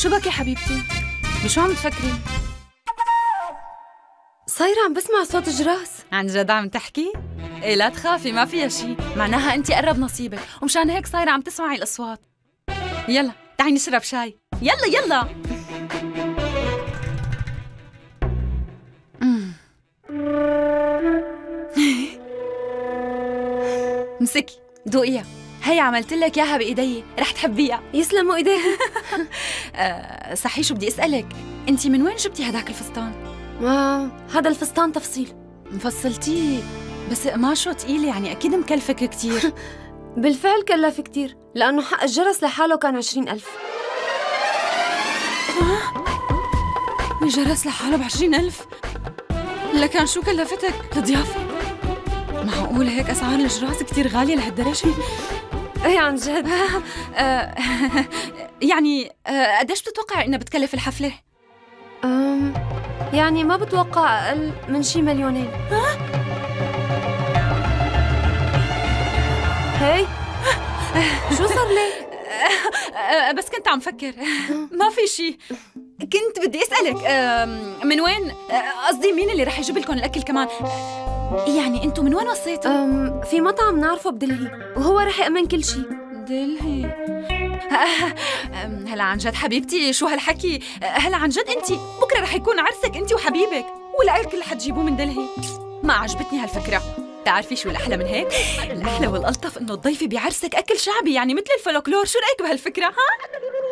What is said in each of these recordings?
شو بك يا حبيبتي؟ بشو عم تفكري؟ صايرة عم بسمع صوت جراس. عن جد عم تحكي؟ إيه لا تخافي، ما فيها شي، معناها أنتِ قرب نصيبك، ومشان هيك صايرة عم تسمعي الأصوات. يلا تعي نشرب شاي، يلا يلا. مسكي دوقيها، هي عملت لك اياها بايدي، رح تحبيها. يسلموا ايديها. صحيح شو بدي اسالك، انت من وين جبتي هداك الفستان؟ هذا الفستان تفصيل. مفصلتيه بس قماشه تقيل، يعني اكيد مكلفك كتير. بالفعل كلف كتير، لانه حق الجرس لحاله كان 20,000. الجرس لحاله ب20,000؟ لكان شو كلفتك الضيافه؟ معقول هيك اسعار الجراس كتير غاليه لهالدرجه؟ ايه عن جد. يعني قديش بتتوقع انها بتكلف الحفله؟ يعني ما بتوقع اقل من شي 2,000,000. هي شو صار لك؟ بس كنت عم فكر. ما في شي، كنت بدي اسالك من وين، قصدي مين اللي رح يجيب لكم الاكل كمان؟ يعني انتم من وين وصيتوا؟ في مطعم نعرفه بدلهي، وهو رح يأمن كل شي. دلهي؟ هلا عن جد حبيبتي شو هالحكي؟ هلا عن جد انت بكره رح يكون عرسك انت وحبيبك، والاكل رح تجيبوه من دلهي. ما عجبتني هالفكره. بتعرفي شو الأحلى من هيك؟ الأحلى والألطف إنه تضيفي بعرسك أكل شعبي، يعني مثل الفلكلور. شو رأيك بهالفكرة؟ ها؟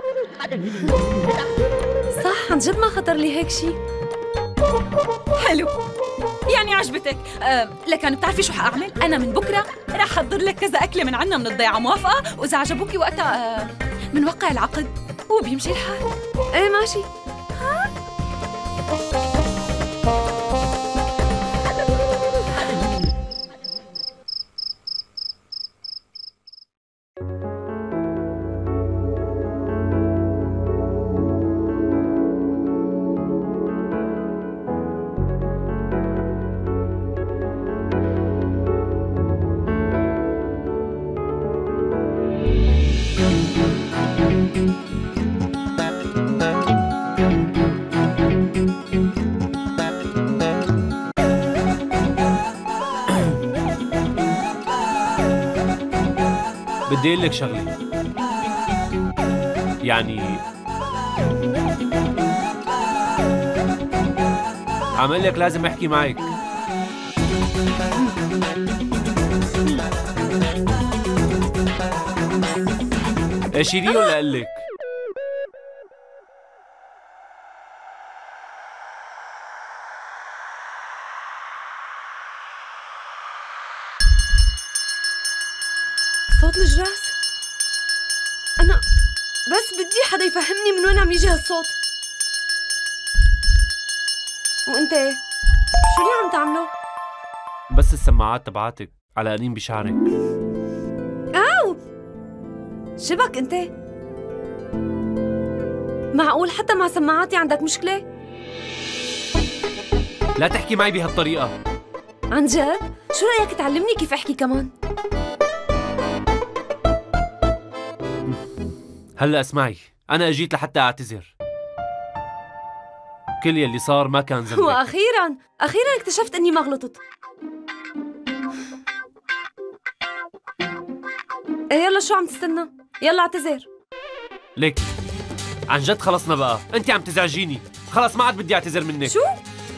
صح، عن جد ما خطر لي هيك شي. حلو، يعني عجبتك. لكن بتعرفي شو حأعمل؟ أنا من بكرة رح أحضر لك كذا أكلة من عنا من الضيعة، موافقة؟ وإذا عجبوكي وقتها منوقع العقد وبيمشي الحال. إيه ماشي. ها؟ بدي اقول لك شغله، يعني عمل لك لازم احكي معك. اشيلي ولا اقول لك؟ صوت الجراس. أنا بس بدي حدا يفهمني من وين عم يجي هالصوت. وأنت شو اللي عم تعمله؟ بس السماعات تبعاتك علقانين بشعرك. أو شبك أنت؟ معقول حتى مع سماعاتي عندك مشكلة؟ لا تحكي معي بهالطريقة. عن جد؟ شو رأيك تعلمني كيف أحكي كمان؟ هلأ اسمعي، أنا أجيت لحتى أعتذر. كل يلي صار ما كان ذنبك. وأخيراً اكتشفت إني ما غلطت. يلا شو عم تستنى؟ يلا اعتذر. ليك عن جد خلصنا بقى، أنت عم تزعجيني، خلص ما عاد بدي أعتذر منك. شو؟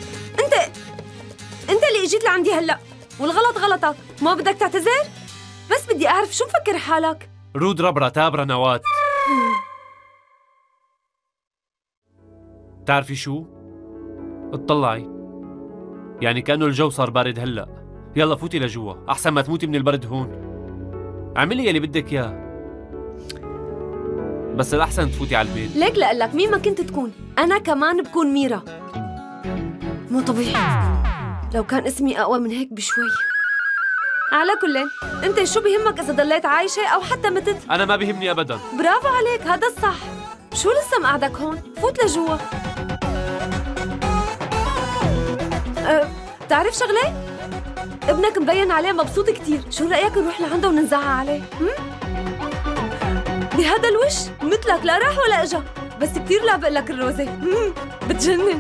أنت اللي اجيت لعندي هلأ، والغلط غلطك، ما بدك تعتذر؟ بس بدي أعرف شو مفكر حالك؟ رود ربرة تابرة نوات. تعرفي شو؟ اطلعي، يعني كأنه الجو صار بارد هلأ. يلا فوتي لجوا، أحسن ما تموتي من البرد هون. اعملي يلي بدك إياه، بس الأحسن تفوتي على البيت. ليك لقلك مين ما كنت تكون، أنا كمان بكون ميرا. مو طبيعي، لو كان اسمي أقوى من هيك بشوي. على كل، أنت شو بيهمك إذا ضليت عايشة أو حتى متت؟ أنا ما بيهمني أبداً. برافو عليك، هذا الصح. شو لسه مقعدك هون؟ فوت لجوا. بتعرف شغلة؟ ابنك مبين عليه مبسوط كتير، شو رأيك نروح لعنده وننزعها عليه؟ بهذا الوش مثلك لا راح ولا اجا. بس كتير لا بقول لك الروزة بتجنن.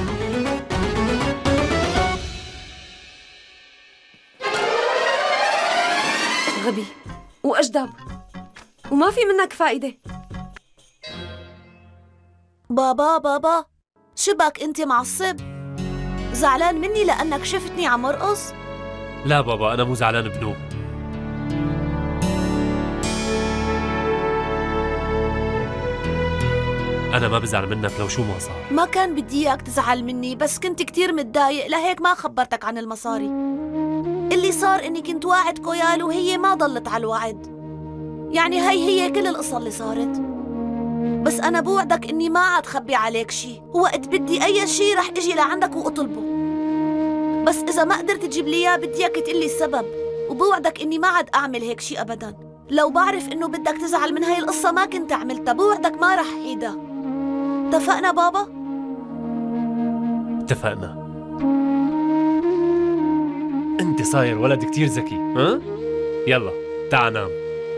غبي وأجدب وما في منك فائدة. بابا شبك انت معصب؟ زعلان مني لأنك شفتني عم مرقص؟ لا بابا، أنا مو زعلان بنو. أنا ما بزعل منك لو شو ما صار. ما كان بدي اياك تزعل مني، بس كنت كتير متضايق لهيك ما خبرتك عن المصاري. اللي صار اني كنت واعد كويال وهي ما ضلت على الوعد. يعني هي كل القصة اللي صارت. بس أنا بوعدك إني ما عاد خبي عليك شي، وقت بدي أي شي رح إجي لعندك وأطلبه. بس إذا ما قدرت تجيب لي إياه بدي إياك تقلي السبب، وبوعدك إني ما عاد أعمل هيك شي أبداً. لو بعرف إنه بدك تزعل من هاي القصة ما كنت عملتها، بوعدك ما رح أعيدها. اتفقنا بابا؟ اتفقنا. أنت صاير ولد كتير ذكي، ها؟ يلا تعال نام.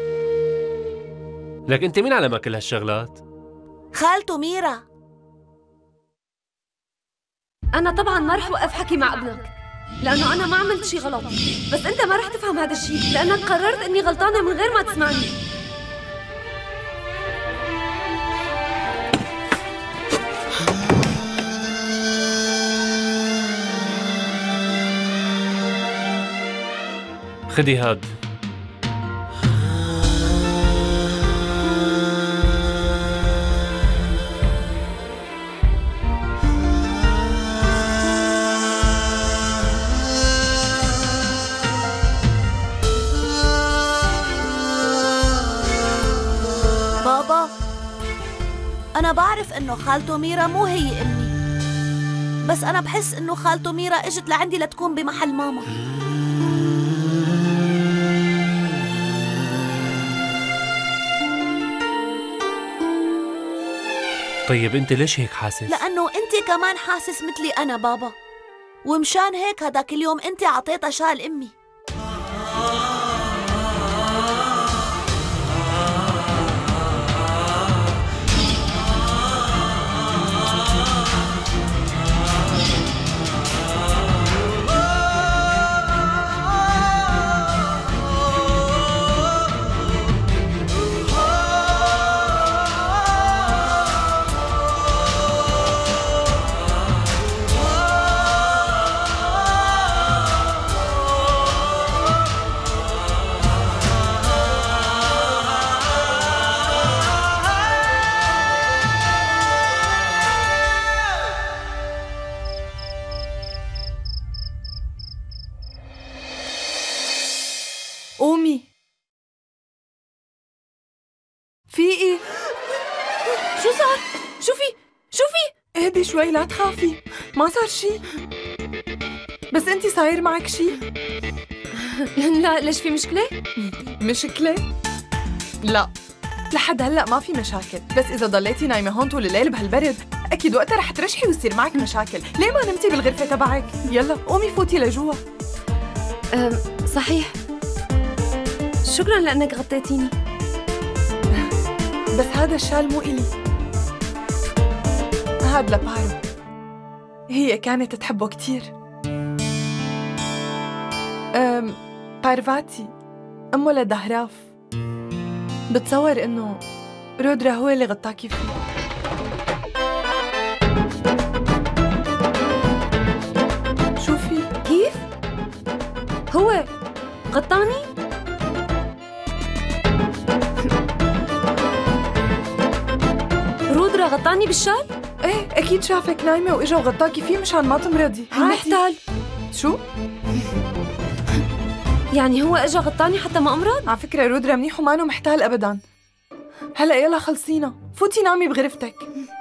لك أنت مين علمك كل هالشغلات؟ خالته ميرا. أنا طبعاً ما رح وقف حكي مع ابنك لأنه أنا ما عملت شي غلط، بس أنت ما رح تفهم هذا الشي لأنك قررت إني غلطانة من غير ما تسمعني. خدي هاد. بابا أنا بعرف إنه خالته ميرا مو هي أمي، بس أنا بحس إنه خالته ميرا إجت لعندي لتكون بمحل ماما. طيب أنت ليش هيك حاسس؟ لأنه أنت كمان حاسس مثلي أنا بابا، ومشان هيك هداك اليوم أنت عطيتها شال أمي. قومي. في ايه؟ شو صار؟ شوفي اهدي شوي لا تخافي، ما صار شي. بس انتي صاير معك شي؟ لا ليش في مشكلة؟ مشكلة؟ لا لحد هلأ ما في مشاكل، بس إذا ضليتي نايمة هون طول الليل بهالبرد أكيد وقتها رح ترشحي ويصير معك مشاكل. ليه ما نمتي بالغرفة تبعك؟ يلا قومي فوتي لجوا. صحيح، شكراً لأنك غطيتيني. بس هذا الشال مو إلي، هاد لبارو. هي كانت تحبه كتير. بارفاتي أمه لدهراف. بتصور إنه رودرا هو اللي غطاكي فيه. شوفي كيف؟ هو غطاني؟ رودرا غطاني بالشال؟ ايه اكيد شافك نايمه واجا وغطاكي فيه مشان ما تمرضي. محتال. شو؟ يعني هو اجا غطاني حتى ما امرض؟ على فكره رودرا منيح ومانو محتال ابدا. هلا يلا خلصينا، فوتي نامي بغرفتك.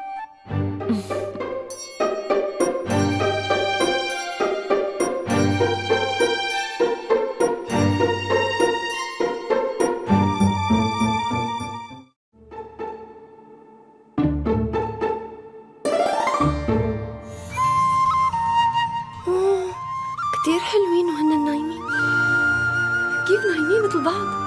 كتير حلوين وهن نايمين. كيف نايمين مثل بعض؟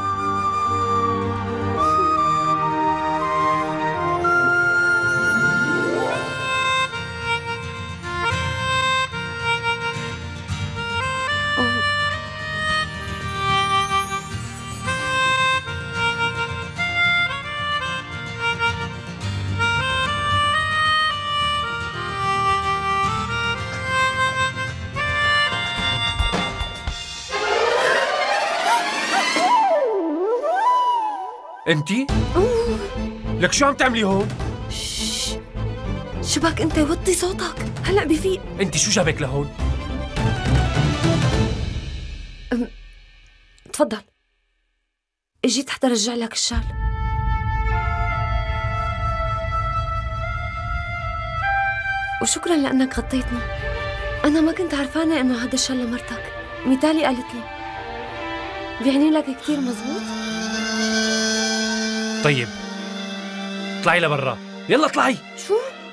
انتي؟ لك شو عم تعملي هون؟ شبك انت وطي صوتك هلا بفيق. انتي شو جابك لهون؟ تفضل، اجيت حتى رجع لك الشال. وشكرا لانك غطيتني. انا ما كنت عرفانه انه هذا الشال لمرتك. ميتالي قالت لي. بيعني لك كثير مزبوط؟ طيب اطلعي لبرا، يلا اطلعي. شو؟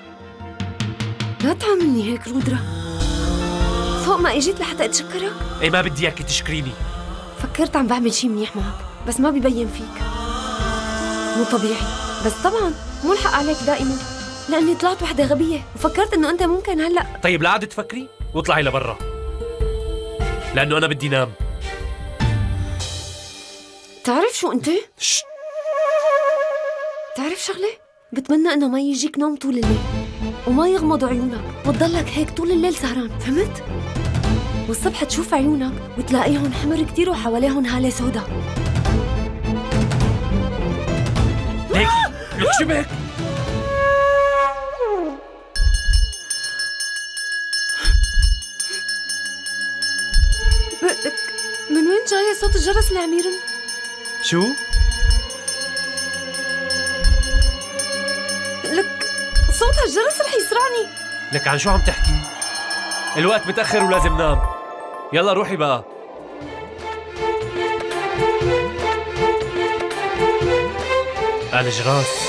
لا تعاملني هيك رودرا. فوق ما اجيت لحتى اتشكرك؟ ايه ما بدي اياكي تشكريني. فكرت عم بعمل شي منيح معك بس ما ببين فيك. مو طبيعي، بس طبعا مو الحق عليك دائما لاني طلعت وحده غبيه وفكرت انه انت ممكن هلا. طيب لا عاد تفكري واطلعي لبرا لانه انا بدي نام. تعرف شو انت؟ شت. تعرف شغله؟ بتمنى انه ما يجيك نوم طول الليل وما يغمضوا عيونك وتضلك هيك طول الليل سهران، فهمت؟ والصبح تشوف عيونك وتلاقيهم حمر كتير وحواليهم هالة سودا. ليكي لك شو بك؟ من وين جاي صوت الجرس اللي عم يرن؟ شو؟ لك صوت هالجرس رح يسرعني. لك عن شو عم تحكي؟ الوقت متأخر ولازم نام. يلا روحي بقى. الجراس.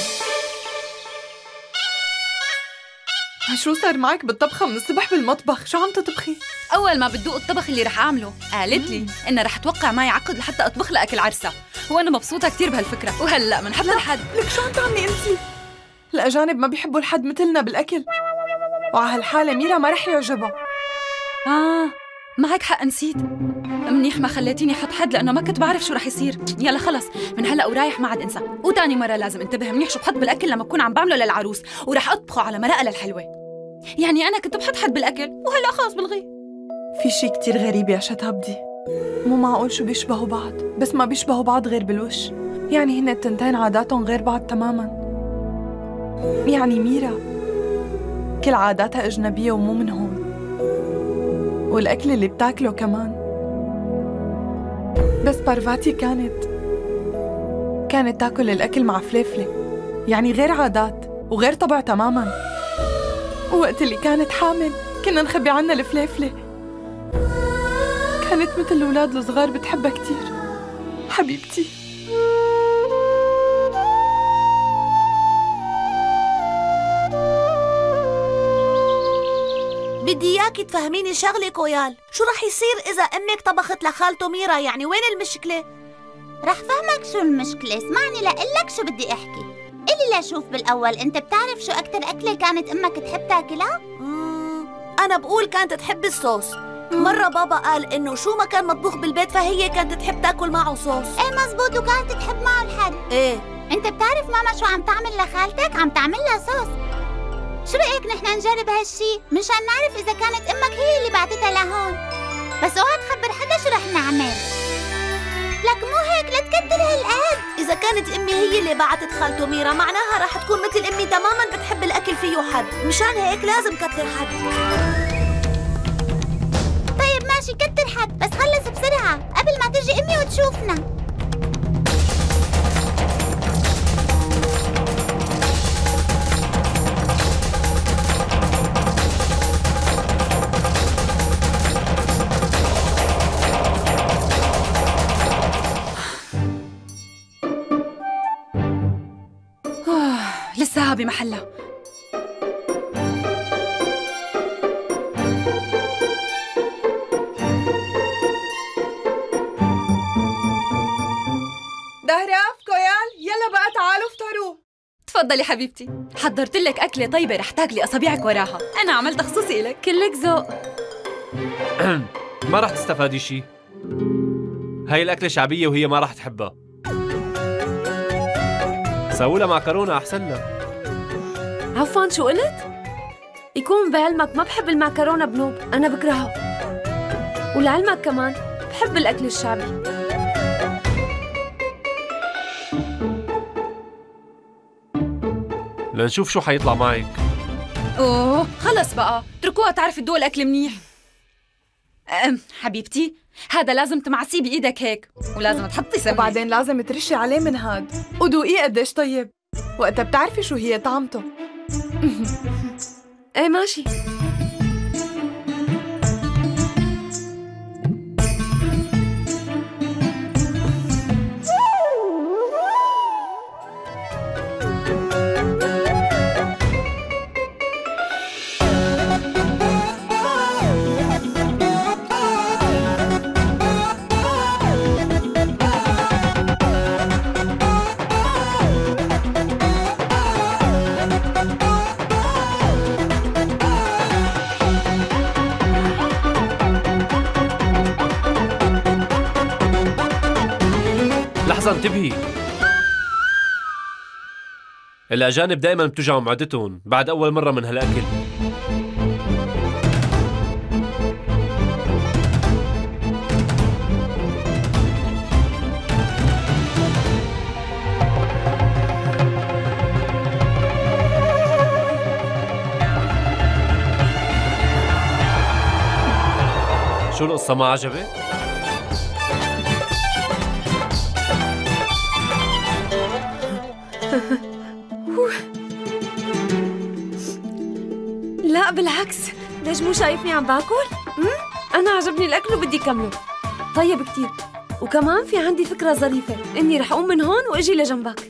شو صار معك بالطبخة من الصبح بالمطبخ؟ شو عم تطبخي؟ أول ما بتدوق الطبخ اللي رح أعمله قالت لي إنها رح توقع معي عقد لحتى أطبخ لها أكل عرسها، وأنا مبسوطة كتير بهالفكرة، وهلأ من حد لحد. لك شو عم تعملي انتي؟ الأجانب ما بيحبوا الحد مثلنا بالأكل، وعلى هالحالة ميرا ما رح يعجبها. معك حق، نسيت. منيح ما خليتيني حط حد لأنه ما كنت بعرف شو رح يصير. يلا خلص من هلأ ورايح ما عاد انسى. وتاني مرة لازم انتبه منيح شو بحط بالأكل لما أكون عم بعمله للعروس، ورح أطبخه على مرقة للحلوة. يعني أنا كنت بحط حد بالأكل وهلأ خلص بلغي. في شي كتير غريب يا شتابدي، مو معقول شو بيشبهوا بعض، بس ما بيشبهوا بعض غير بالوش. يعني هن التنتين عاداتهم غير بعض تماماً. يعني ميرا كل عاداتها أجنبية ومو من هون، والأكل اللي بتاكله كمان. بس بارفاتي كانت تاكل الأكل مع فليفلة، يعني غير عادات وغير طبع تماماً. ووقت اللي كانت حامل كنا نخبي عنها الفليفلة. كانت مثل الأولاد الصغار بتحبها كتير حبيبتي. بدي اياكي تفهميني شغلة كويال. شو رح يصير إذا أمك طبخت لخالته ميرا؟ يعني وين المشكلة؟ رح فهمك شو المشكلة. اسمعني لقلك شو بدي أحكي. قلي لشوف بالأول، أنت بتعرف شو أكتر أكلة كانت أمك تحب تاكلها؟ أنا بقول كانت تحب الصوص. مرة بابا قال إنه شو ما كان مطبوخ بالبيت فهي كانت تحب تاكل معه صوص. إيه مزبوط، وكانت تحب معه الحد. إيه. أنت بتعرف ماما شو عم تعمل لخالتك؟ عم تعمل لها صوص. شو رأيك نحن نجرب هالشي مشان نعرف إذا كانت أمك هي اللي بعتتها لهون؟ بس اوعى تخبر حدا شو رح نعمل. لك مو هيك، لا تكتر هالقد. إذا كانت أمي هي اللي بعتت خالته ميرا معناها رح تكون مثل أمي تماماً بتحب الأكل فيه حد، مشان هيك لازم كتر حد. طيب ماشي كتر حد، بس خلص بسرعة قبل ما تجي أمي وتشوفنا. لساها بمحلها. دهراف كويال، يلا بقى تعالوا افطروا. تفضلي حبيبتي، حضرت لك أكلة طيبة رح تاكلي أصابعك وراها. أنا عملتها خصوصي لك. كلك ذوق. ما رح تستفادي شي. هاي الأكلة شعبية وهي ما رح تحبها. سووا لها معكرونة أحسن لها. عفواً شو قلت؟ يكون بعلمك ما بحب المعكرونة بنوب، أنا بكرهها. ولعلمك كمان بحب الأكل الشعبي. لنشوف شو حيطلع معك. اوه خلص بقى، اتركوها تعرف تدوق الاكل منيح. حبيبتي، هذا لازم تمعسيه بايدك هيك، ولازم تحطي سمنه، وبعدين لازم ترشي عليه من هاد، ودوقيه قديش طيب، وقتها بتعرفي شو هي طعمته. ايه ماشي. لحظة انتبهي، الأجانب دائما بتوجعوا معدتهم بعد أول مرة من هالأكل. شو القصة، ما عجبك؟ لا بالعكس، ليش مو شايفني عم باكل؟ أنا عجبني الأكل وبدي كمله. طيب كتير، وكمان في عندي فكرة ظريفة، إني رح أقوم من هون وأجي لجنبك.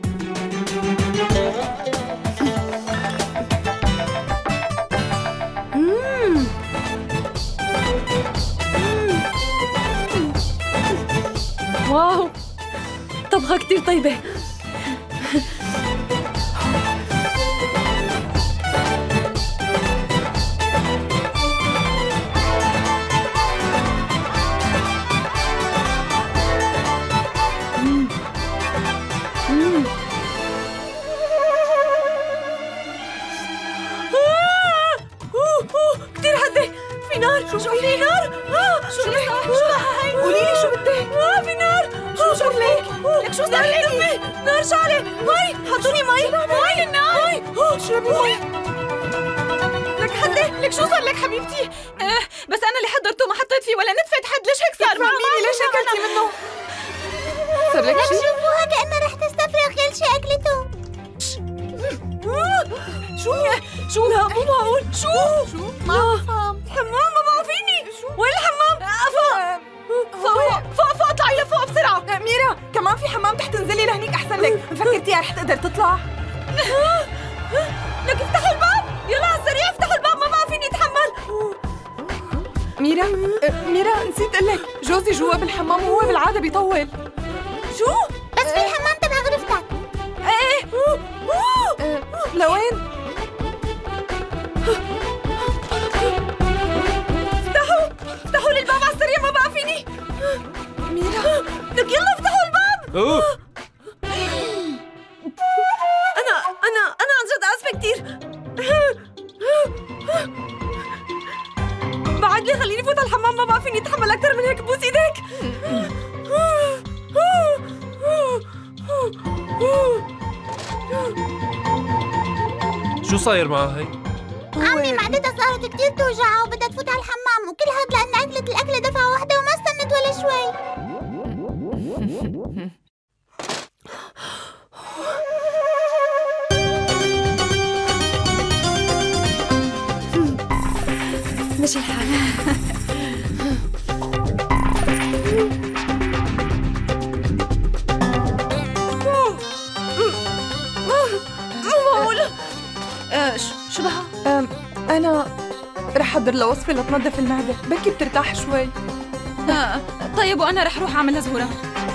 واو، طبخة كتير طيبة. كتير هدي، في نار. شو في نار؟ شو هي؟ قولي لي شو بدك؟ في نار. شو صار لك؟ لك شو صار لك؟ نار شعلة. مي، حطوني مي. مي النار. اشربي مي. لك حدي، لك شو صار لك حبيبتي؟ بس انا اللي حضرته ما حطيت فيه ولا نتفة حد، ليش هيك صار؟ فهميني ليش اكلتي منه؟ صار لك لك شي؟ شوفوها كأنها رح تستفرغ كل شي أكلته. شو؟ لا مو معقول. شو؟ ما بفهم. حمام، ما بقى فيني. وين الحمام؟ فوق اطلعي لفوق بسرعة. ميرا، كمان في حمام تحت، انزلي لهنيك أحسن لك. فكرتيها رح تقدر تطلع؟ لك افتحوا الباب، يلا على السريع افتحوا الباب، ما بقى فيني اتحمل. ميرا نسيت اقول لك، جوزي جوا بالحمام وهو بالعادة بيطول. شو؟ بس في الحمام تبع غرفتك. ايه. لوين؟ افتحوا لي الباب على السريع، ما بقى فيني. ميرا، لك يلا افتحوا الباب. أنا عن جد آسفة كتير. بعد لي خليني فوت الحمام، ما بقى فيني اتحمل أكثر من هيك، بوس إيديك. شو صاير معها هي؟ عمي معدتها صارت كتير توجعها وبدها تفوت على الحمام، وكل هاد لأن أكلت الأكلة دفعة واحدة وما استنت ولا شوي. مشي الحال. مو معقول. شو بها؟ أنا رح أحضر لها وصفة لتنظف المعدة، بركي بترتاح شوي. طيب وانا رح اروح اعملها زهورة.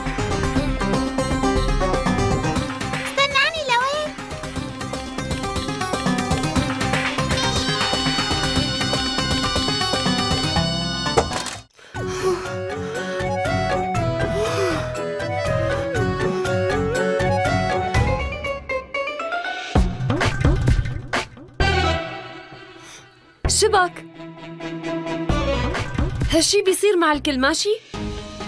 استناني لوين؟ شبك هالشي بيصير مع الكل، ماشي؟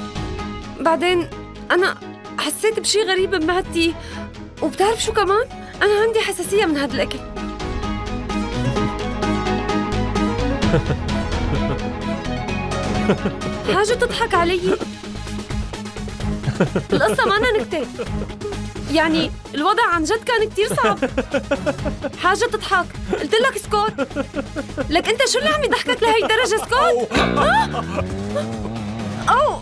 بعدين أنا حسيت بشي غريب بمعدتي، وبتعرف شو كمان؟ أنا عندي حساسية من هذا الأكل. حاجة تضحك علي. القصة ما أنا نكتة، يعني الوضع عن جد كان كتير صعب. حاجة تضحك، قلت لك اسكت. لك أنت شو اللي عم يضحكك لهي الدرجة؟ اسكت. أو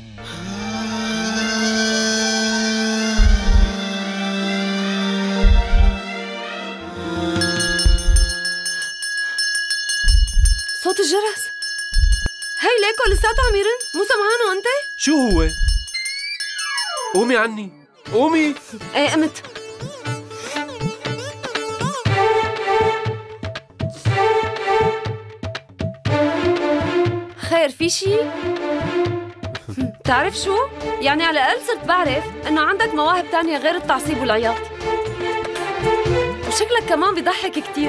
صوت الجرس. هي ليكو لساته عم يرن، مو سمعانه انت؟ شو هو؟ قومي عني، قومي. ايه قمت. خير في شي؟ بتعرف شو؟ يعني على الأقل صرت بعرف إنه عندك مواهب تانية غير التعصيب والعياط. وشكلك كمان بيضحك كتير.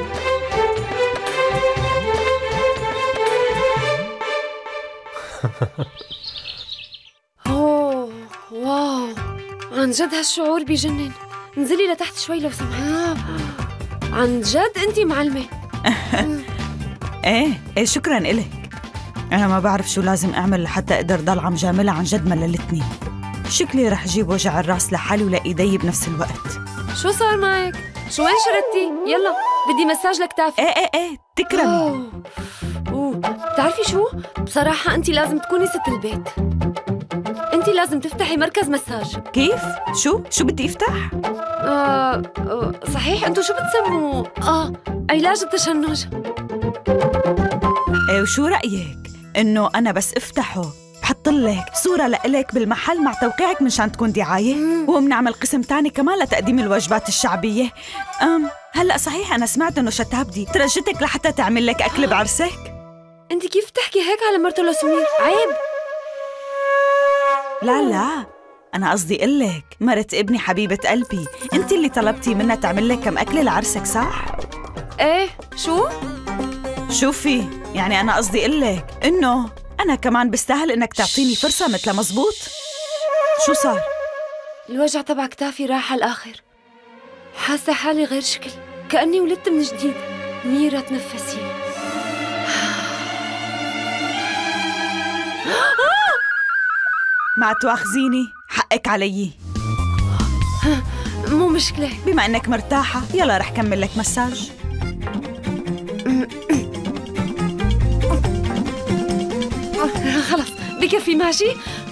أوه واو، عن جد هالشعور بيجنن. انزلي لتحت شوي لو سمحت. عن جد أنتِ معلمة. ايه شكراً إلك. أنا ما بعرف شو لازم أعمل لحتى أقدر ضل عم جاملها، عن جد مللتني. شكلي رح جيب وجع الراس لحالي ولإيدي بنفس الوقت. شو صار معك؟ شو وين شردتي؟ يلا بدي مساج لكتافي. ايه تكرمي. اوه بتعرفي شو؟ بصراحة أنتِ لازم تكوني ست البيت. أنتِ لازم تفتحي مركز مساج. كيف؟ شو بدي افتح؟ صحيح أنتو شو بتسموه؟ علاج التشنج. ايه وشو رأيك؟ إنه أنا بس افتحه بحطلك صورة لإلك بالمحل مع توقيعك منشان تكون دعاية، وبنعمل قسم تاني كمان لتقديم الوجبات الشعبية. هلأ صحيح أنا سمعت إنه شتابدي ترجتك لحتى تعمل لك أكل بعرسك. أنتِ كيف تحكي هيك على مرته لسمير؟ عيب. لا أنا قصدي إلك مرت ابني حبيبة قلبي، أنت اللي طلبتي منها تعمل لك كم أكل لعرسك صح؟ إيه شو؟ شوفي يعني أنا قصدي إلك إنه أنا كمان بستاهل إنك تعطيني فرصة مثل مزبوط. شو صار؟ الوجع تبع كتافي راح على الآخر. حاسة حالي غير شكل، كأني ولدت من جديد. ميرا تنفسي. ما تواخذيني، حقك علي. مو مشكلة. بما إنك مرتاحة يلا رح كمل لك مساج. خلص بكفي ماشي.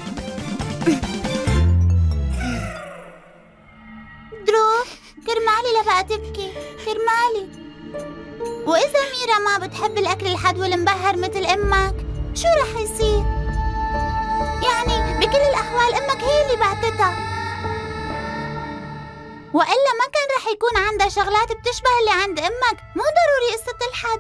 درو كرمالي لبقى تبكي، كرمالي. وإذا ميرا ما بتحب الأكل الحدو المبهر مثل أمك شو رح يصير؟ يعني بكل الأحوال أمك هي اللي بعتتها، وإلا ما كان رح يكون عندها شغلات بتشبه اللي عند أمك. مو ضروري قصة الحد.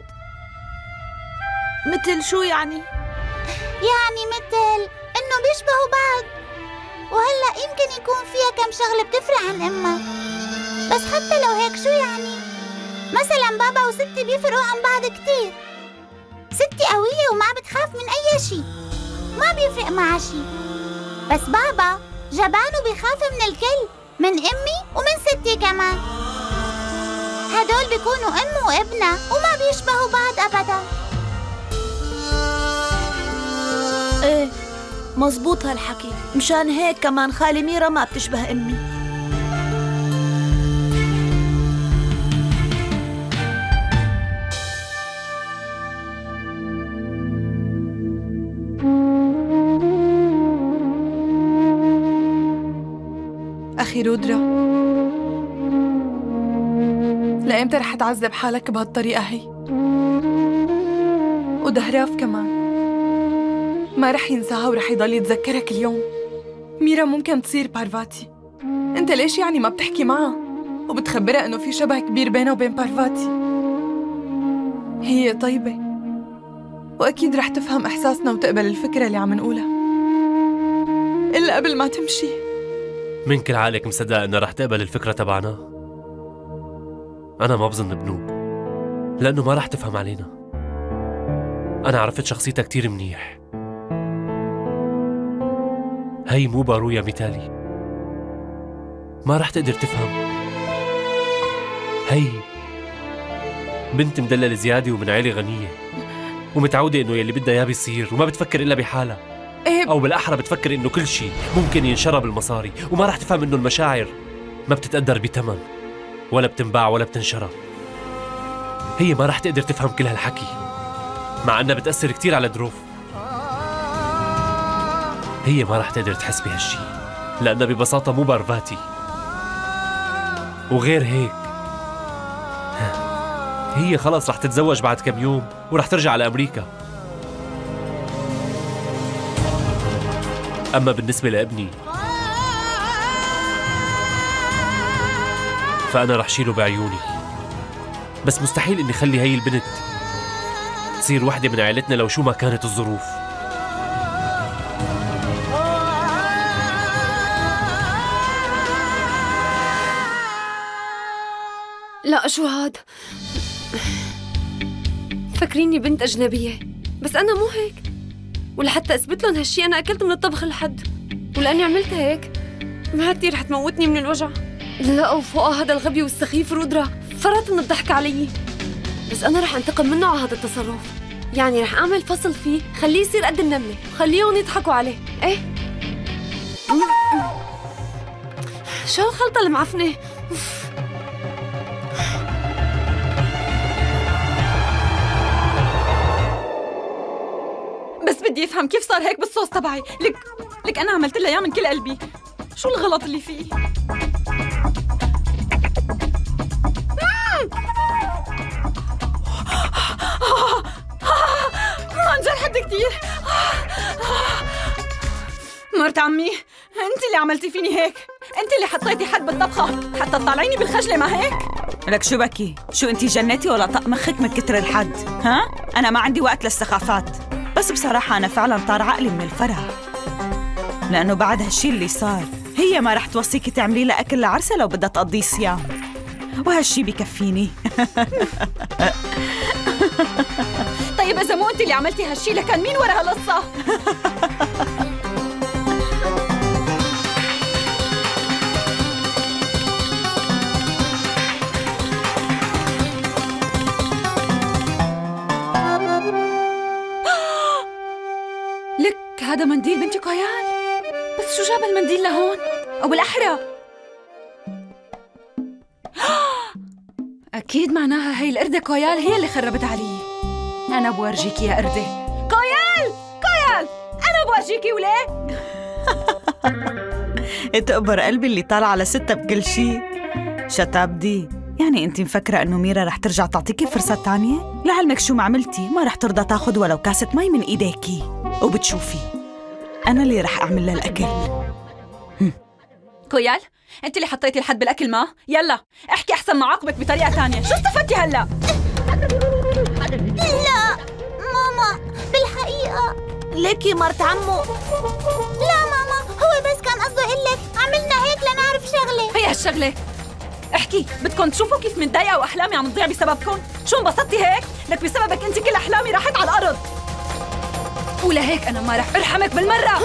مثل شو يعني؟ يعني مثل إنه بيشبهوا بعض، وهلأ يمكن يكون فيها كم شغلة بتفرق عن أمك، بس حتى لو هيك شو يعني؟ مثلا بابا وستي بيفرقوا عن بعض كتير. ستي قوية وما بتخاف من أي شي، ما بيفرق معها شي، بس بابا جبان وبيخاف من الكل، من أمي ومن ستي كمان. هدول بيكونوا أم وابنة وما بيشبهوا بعض أبدا. ايه مزبوط هالحكي، مشان هيك كمان خالي ميرا ما بتشبه أمي. أخي رودرا، لإمتى رح تعذب حالك بهالطريقة هي؟ ودهراف كمان ما رح ينساها ورح يضل يتذكرك اليوم. ميرا ممكن تصير بارفاتي، انت ليش يعني ما بتحكي معها وبتخبرها انه في شبه كبير بينها وبين بارفاتي؟ هي طيبة واكيد رح تفهم احساسنا وتقبل الفكرة اللي عم نقولها، الا قبل ما تمشي. من كل عقلك مصدق انها رح تقبل الفكرة تبعنا؟ انا ما بظن بنوب، لانه ما رح تفهم علينا. انا عرفت شخصيتها كتير منيح. هي مو باروية مثالي، ما رح تقدر تفهم. هي بنت مدللة زيادة ومن عيلة غنية، ومتعودة إنه يلي بدها إياه بيصير، وما بتفكر إلا بحالها. إيه أو بالأحرى بتفكر إنه كل شيء ممكن ينشرى بالمصاري، وما رح تفهم إنه المشاعر ما بتتقدر بتمن، ولا بتنباع ولا بتنشرى. هي ما رح تقدر تفهم كل هالحكي، مع أنها بتأثر كتير على دروف. هي ما رح تقدر تحس بهالشي، لأنها ببساطة مو بارفاتي. وغير هيك هي خلص رح تتزوج بعد كم يوم ورح ترجع على أمريكا. أما بالنسبة لابني فأنا رح شيله بعيوني، بس مستحيل إني خلي هي البنت تصير وحدة من عائلتنا لو شو ما كانت الظروف. لا شو هاد؟ فاكريني بنت أجنبية، بس أنا مو هيك. ولحتى أثبت لهم هالشي أنا أكلت من الطبخ لحد، ولأني عملت هيك معدتي رح تموتني من الوجع. لا وفوق هذا الغبي والسخيف رودرا فرط من الضحك علي، بس أنا رح أنتقم منه على هذا التصرف. يعني رح أعمل فصل فيه خليه يصير قد النملة، خليهم يضحكوا عليه. إيه شو الخلطة المعفنة؟ بس بدي افهم كيف صار هيك بالصوص تبعي. لك انا عملت لها اياه من كل قلبي. شو الغلط اللي فيه؟ عن جد حد كتير. مرت عمي، انت اللي عملتي فيني هيك، انت اللي حطيتي حد بالطبخه حتى تطلعيني بالخجله، ما هيك؟ لك شو بكي؟ شو انتي جنتي ولا طق مخك من كتر الحد؟ ها؟ انا ما عندي وقت للسخافات، بس بصراحة أنا فعلاً طار عقلي من الفرح، لأنه بعد هالشي اللي صار هي ما رح توصيكي تعملي لها أكل لعرسة لو بدها تقضي صيام، وهالشي بكفيني. طيب إذا مو أنت اللي عملتي هالشي لكان مين ورا هالقصة؟ لك هذا منديل بنتي كويال، بس شو جاب المنديل لهون؟ أو بالأحرى أكيد معناها هي القردة كويال هي اللي خربت علي. أنا بورجيكي يا قردة. كويال أنا بورجيكي وليه؟ تقبر قلبي اللي طالع على ستة بكل شي. شتابدي، يعني انت مفكرة انه ميرا رح ترجع تعطيكي فرصة تانية؟ لعلمك شو ما عملتي ما رح ترضى تاخد ولو كاسة مي من ايديكي، وبتشوفي انا اللي رح اعمل لها الاكل. كويال انت اللي حطيتي الحد بالاكل ما؟ يلا احكي احسن ما عاقبك بطريقة تانية. شو استفدتي هلا؟ لا ماما بالحقيقة. ليكي مرت عمو. لا ماما، هو بس كان قصده يقول لك عملنا هيك لنعرف شغلة. هي هالشغلة احكي، بدكم تشوفوا كيف متضايقة واحلامي عم تضيع بسببكم؟ شو انبسطتي هيك؟ لك بسببك انت كل احلامي راحت على الارض، ولهيك انا ما رح ارحمك بالمرة.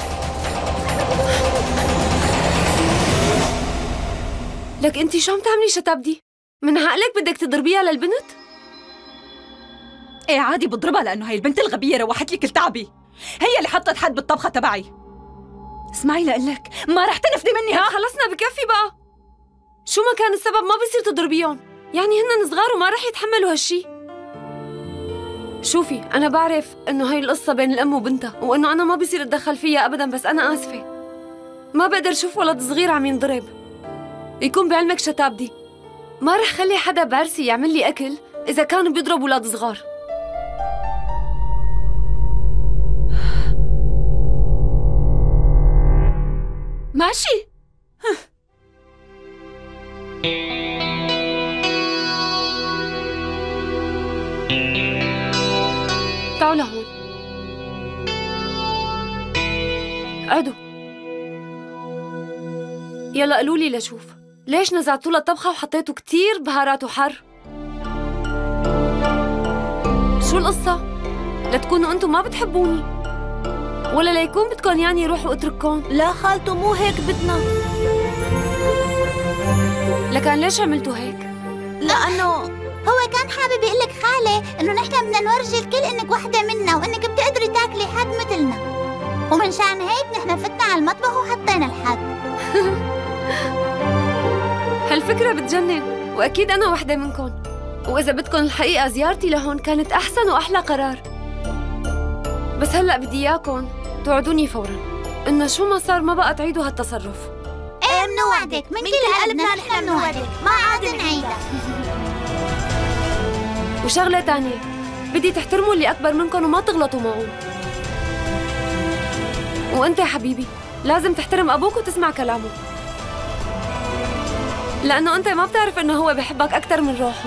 لك انتي شو عم تعملي شتابدي؟ من عقلك بدك تضربيها للبنت؟ ايه عادي بضربها، لانه هي البنت الغبية روحت لي كل تعبي. هي اللي حطت حد بالطبخة تبعي. اسمعي لقلك ما رح تنفدي مني. ها خلصنا بكفي بقى. شو ما كان السبب ما بيصير تضربيهم، يعني هن صغار وما رح يتحملوا هالشي. شوفي أنا بعرف إنه هاي القصة بين الأم وبنتها، وإنه أنا ما بيصير أتدخل فيها أبداً، بس أنا آسفة. ما بقدر أشوف ولد صغير عم ينضرب. يكون بعلمك شتابدي، ما رح خلي حدا بعرسي يعمل لي أكل إذا كانوا بيضربوا أولاد صغار. ماشي. تعوا لهون، قعدوا. يلا قولوا لي لشوف، ليش نزعتوا لها الطبخة وحطيتوا كتير بهارات وحر؟ شو القصة؟ لتكونوا انتم ما بتحبوني ولا ليكون بدكم يعني روح واترككم؟ لا خالته مو هيك بدنا. لكان ليش عملتوا هيك؟ لأنه هو كان حابب يقول لك خالة إنه نحن بدنا نورجي الكل إنك وحدة منا وإنك بتقدري تاكلي حد مثلنا، ومن شان هيك نحن فتنا على المطبخ وحطينا الحد. هالفكرة بتجنن، وأكيد أنا وحدة منكم. وإذا بدكم الحقيقة زيارتي لهون كانت أحسن وأحلى قرار. بس هلأ بدي إياكم توعدوني فوراً إنه شو ما صار ما بقى تعيدوا هالتصرف. إيه بنوعدك، من كل قلبنا نحن بنوعدك، ما عاد نعيدها. وشغلة تانية، بدي تحترموا اللي أكبر منكم وما تغلطوا معه. وأنت يا حبيبي لازم تحترم أبوك وتسمع كلامه، لأنه أنت ما بتعرف إنه هو بحبك أكتر من روحه،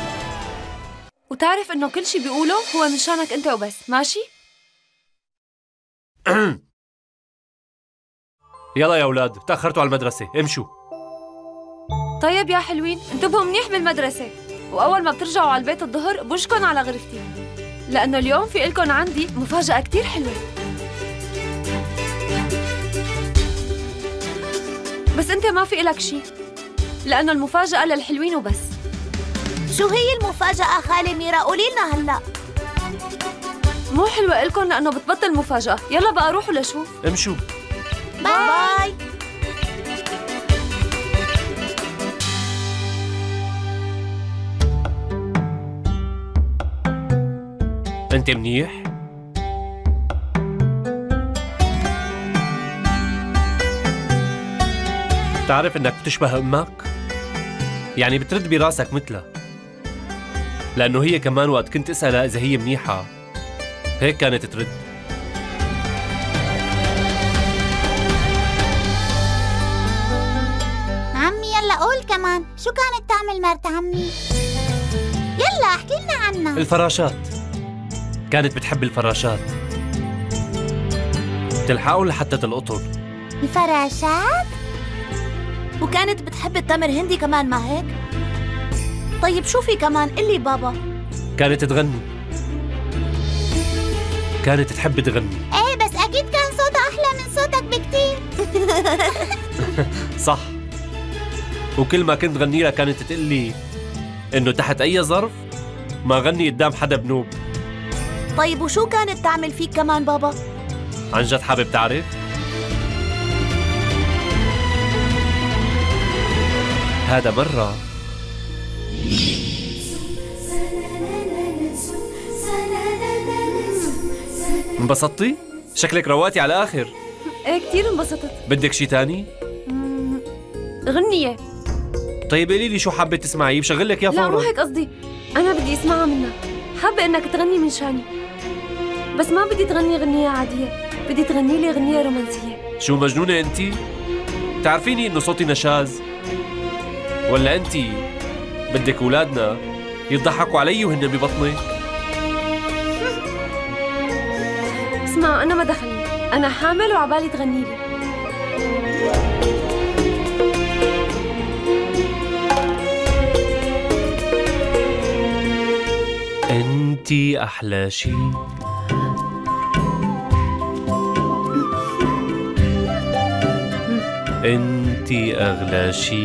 وتعرف إنه كل شي بيقوله هو من شانك أنت وبس. ماشي؟ يلا يا أولاد، تأخرتوا على المدرسة، امشوا. طيب يا حلوين، انتبهوا منيح بالمدرسة، وأول ما بترجعوا على البيت الظهر بوشكن على غرفتي، لأنه اليوم في إلكن عندي مفاجأة كتير حلوة. بس أنت ما في إلك شي، لأنه المفاجأة للحلوين وبس. شو هي المفاجأة خالة ميرا؟ قولي لنا هلأ. مو حلوة إلكن لأنه بتبطل مفاجأة. يلا بقى روحوا لشوف. امشوا. باي. أنت منيح؟ بتعرف إنك بتشبه أمك؟ يعني بترد براسك مثلها، لأنه هي كمان وقت كنت أسألها إذا هي منيحة هيك كانت ترد. عمي يلا قول كمان، شو كانت تعمل مرت عمي؟ يلا احكي لنا عنها. الفراشات، كانت بتحب الفراشات، تلحقهم لحتى تلقطهم. الفراشات؟ وكانت بتحب التمر هندي كمان، ما هيك؟ طيب شو في كمان؟ قلي بابا. كانت تغني، كانت تحب تغني. ايه بس اكيد كان صوتها احلى من صوتك بكتير. صح، وكل ما كنت غني لها كانت تقول لي انه تحت اي ظرف ما غني قدام حدا بنوب. طيب وشو كانت تعمل فيك كمان بابا؟ عن جد حابب تعرف؟ هذا مرة انبسطتي؟ شكلك رواتي على الآخر. ايه كتير انبسطت. بدك شي تاني؟ غنية. طيب قولي لي شو حابة تسمعيه بشغل لك يا فورا. لا مو هيك قصدي، أنا بدي أسمعها منك. حابة إنك تغني من شاني، بس ما بدي تغني غنية عادية، بدي تغني لي غنية رومانسية. شو مجنونة أنتي؟ تعرفيني إنه صوتي نشاز؟ ولا أنتي بدك أولادنا يضحكوا علي وهن ببطنك؟ اسمع أنا ما دخلني، أنا حامل وعبالي تغني لي. أنتي أحلى شي، أنتي أغلى شي،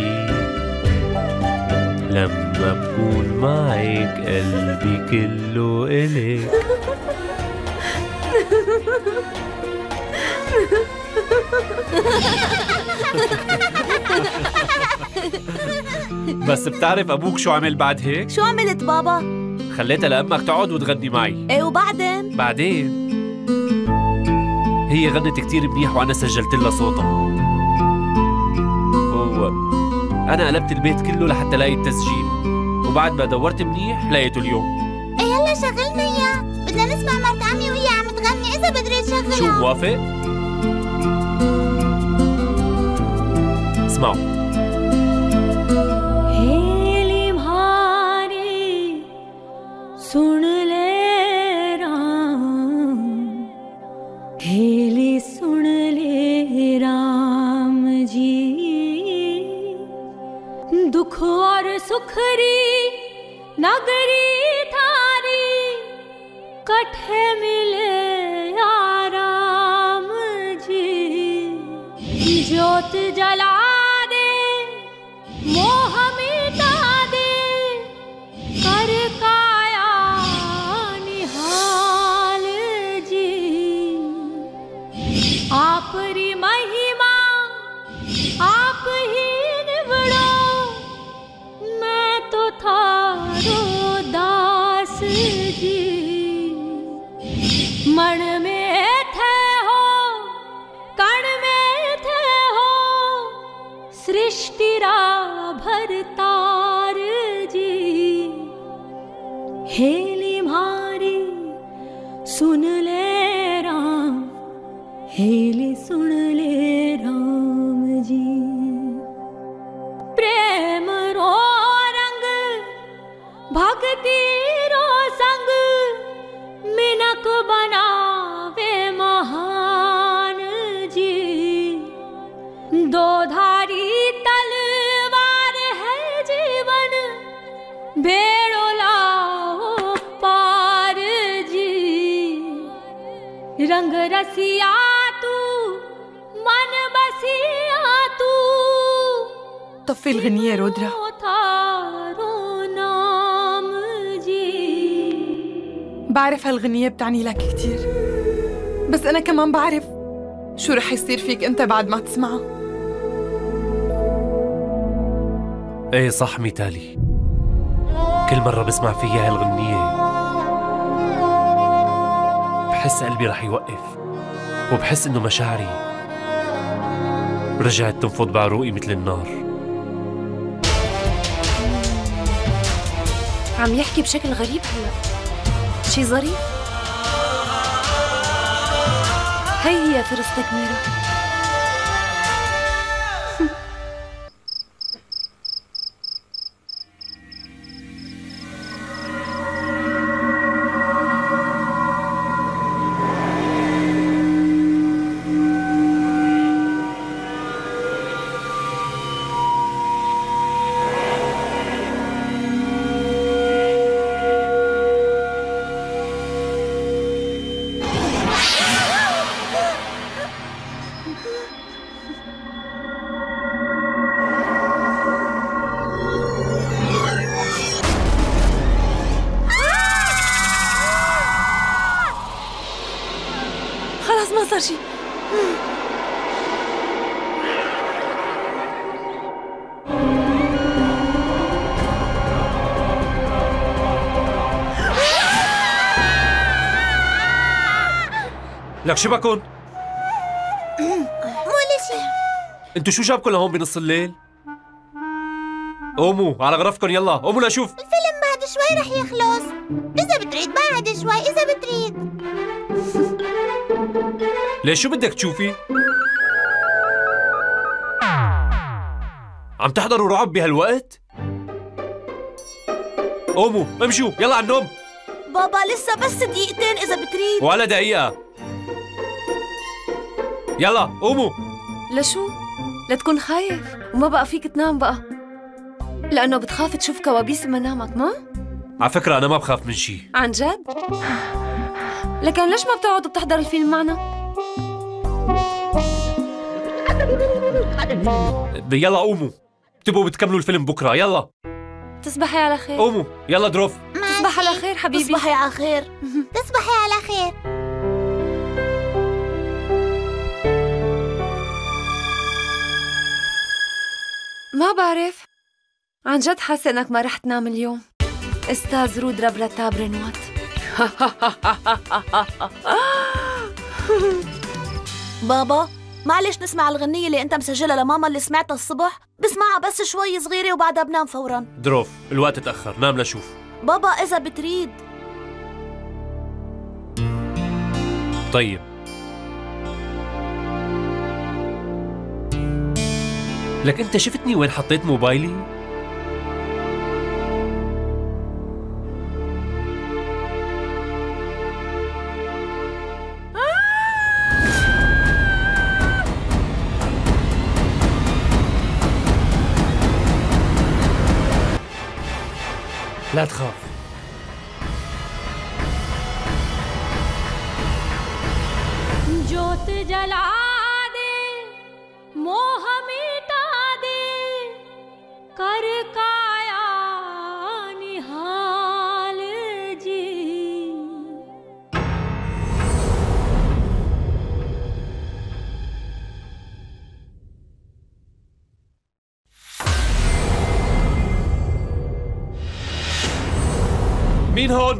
لما بكون معك قلبي كله إلك. بس بتعرف أبوك شو عمل بعد هيك؟ شو عملت بابا؟ خليتها لأمك تقعد وتغني معي. ايه وبعدين؟ بعدين هي غنت كتير منيح وأنا سجلت لها صوتها، أنا قلبت البيت كله لحتى لاقي التسجيل، وبعد ما دورت منيح لقيته اليوم. ايه يلا شغلنا اياه، بدنا نسمع مرت عمي وهي عم تغني إذا بدري تشغلها. شو موافق؟ اسمعوا. सुन ले राम, हेली सुन ले राम जी, दुख और सुखरी नगरी थारी, कठे मिले आराम जी, ज्योत जला दे मोह मिटा दे, आप ही निवड़ो मैं तो थारो दास जी मन में थे हो कण में थे हो सृष्टि रा भरतार जी हेली मारी सुन ले राम हेली सुन ले राम जी प्रेम रो रंग भक्ति रो संग मिनक बनावे महान जी दो धारी तलवार है जीवन बेड़ो लाओ पार जी रंग रसिया तू मन बसिया तू طفي الغنية رودرا. थारो नाम जी بعرف هالغنية بتعني لك كتير، بس أنا كمان بعرف شو رح يصير فيك أنت بعد ما تسمعها. ايه صح ميتالي، كل مرة بسمع فيها هالغنية بحس قلبي رح يوقف، وبحس إنه مشاعري رجعت تنفض بعروقي مثل النار. عم يحكي بشكل غريب هلا، شي ظريف. هي فرصتك ميرا. خلاص ما صار شي. لك شو بكن؟ ولا شيء. انتو شو جابكن لهون بنص الليل؟ قوموا على غرفكن، يلا قوموا لاشوف. الفيلم بعد شوي رح يخلص، إذا بتريد بعد شوي إذا بتريد. ليش شو بدك تشوفي؟ عم تحضروا رعب بهالوقت؟ قوموا امشوا يلا على النوم. بابا لسه بس دقيقتين إذا بتريد. ولا دقيقة. يلا قوموا. لشو؟ لتكون خايف وما بقى فيك تنام بقى، لأنه بتخاف تشوف كوابيس بمنامك. ما؟ على فكرة أنا ما بخاف من شي. عن جد؟ لكن ليش ما بتقعد بتحضر الفيلم معنا؟ يلا قوموا، بتبقوا بتكملوا الفيلم بكرة. يلا تصبحي على خير. قوموا يلا دروف. تصبح على خير حبيبي. تصبحي على خير. تصبحي على خير. ما بعرف، عن جد حاسة إنك ما رح تنام اليوم أستاذ رودرا برتاب رنوات. بابا معلش نسمع الغنية اللي أنت مسجلها لماما اللي سمعتها الصبح؟ بسمعها بس شوي صغيرة وبعدها بنام فوراً. دروف الوقت تأخر، نام لشوف. بابا إذا بتريد. طيب لك أنت شفتني وين حطيت موبايلي؟ لا تخاف. जोत जला दे मोह मिटा दे कर काया निहाल जी। مين هون؟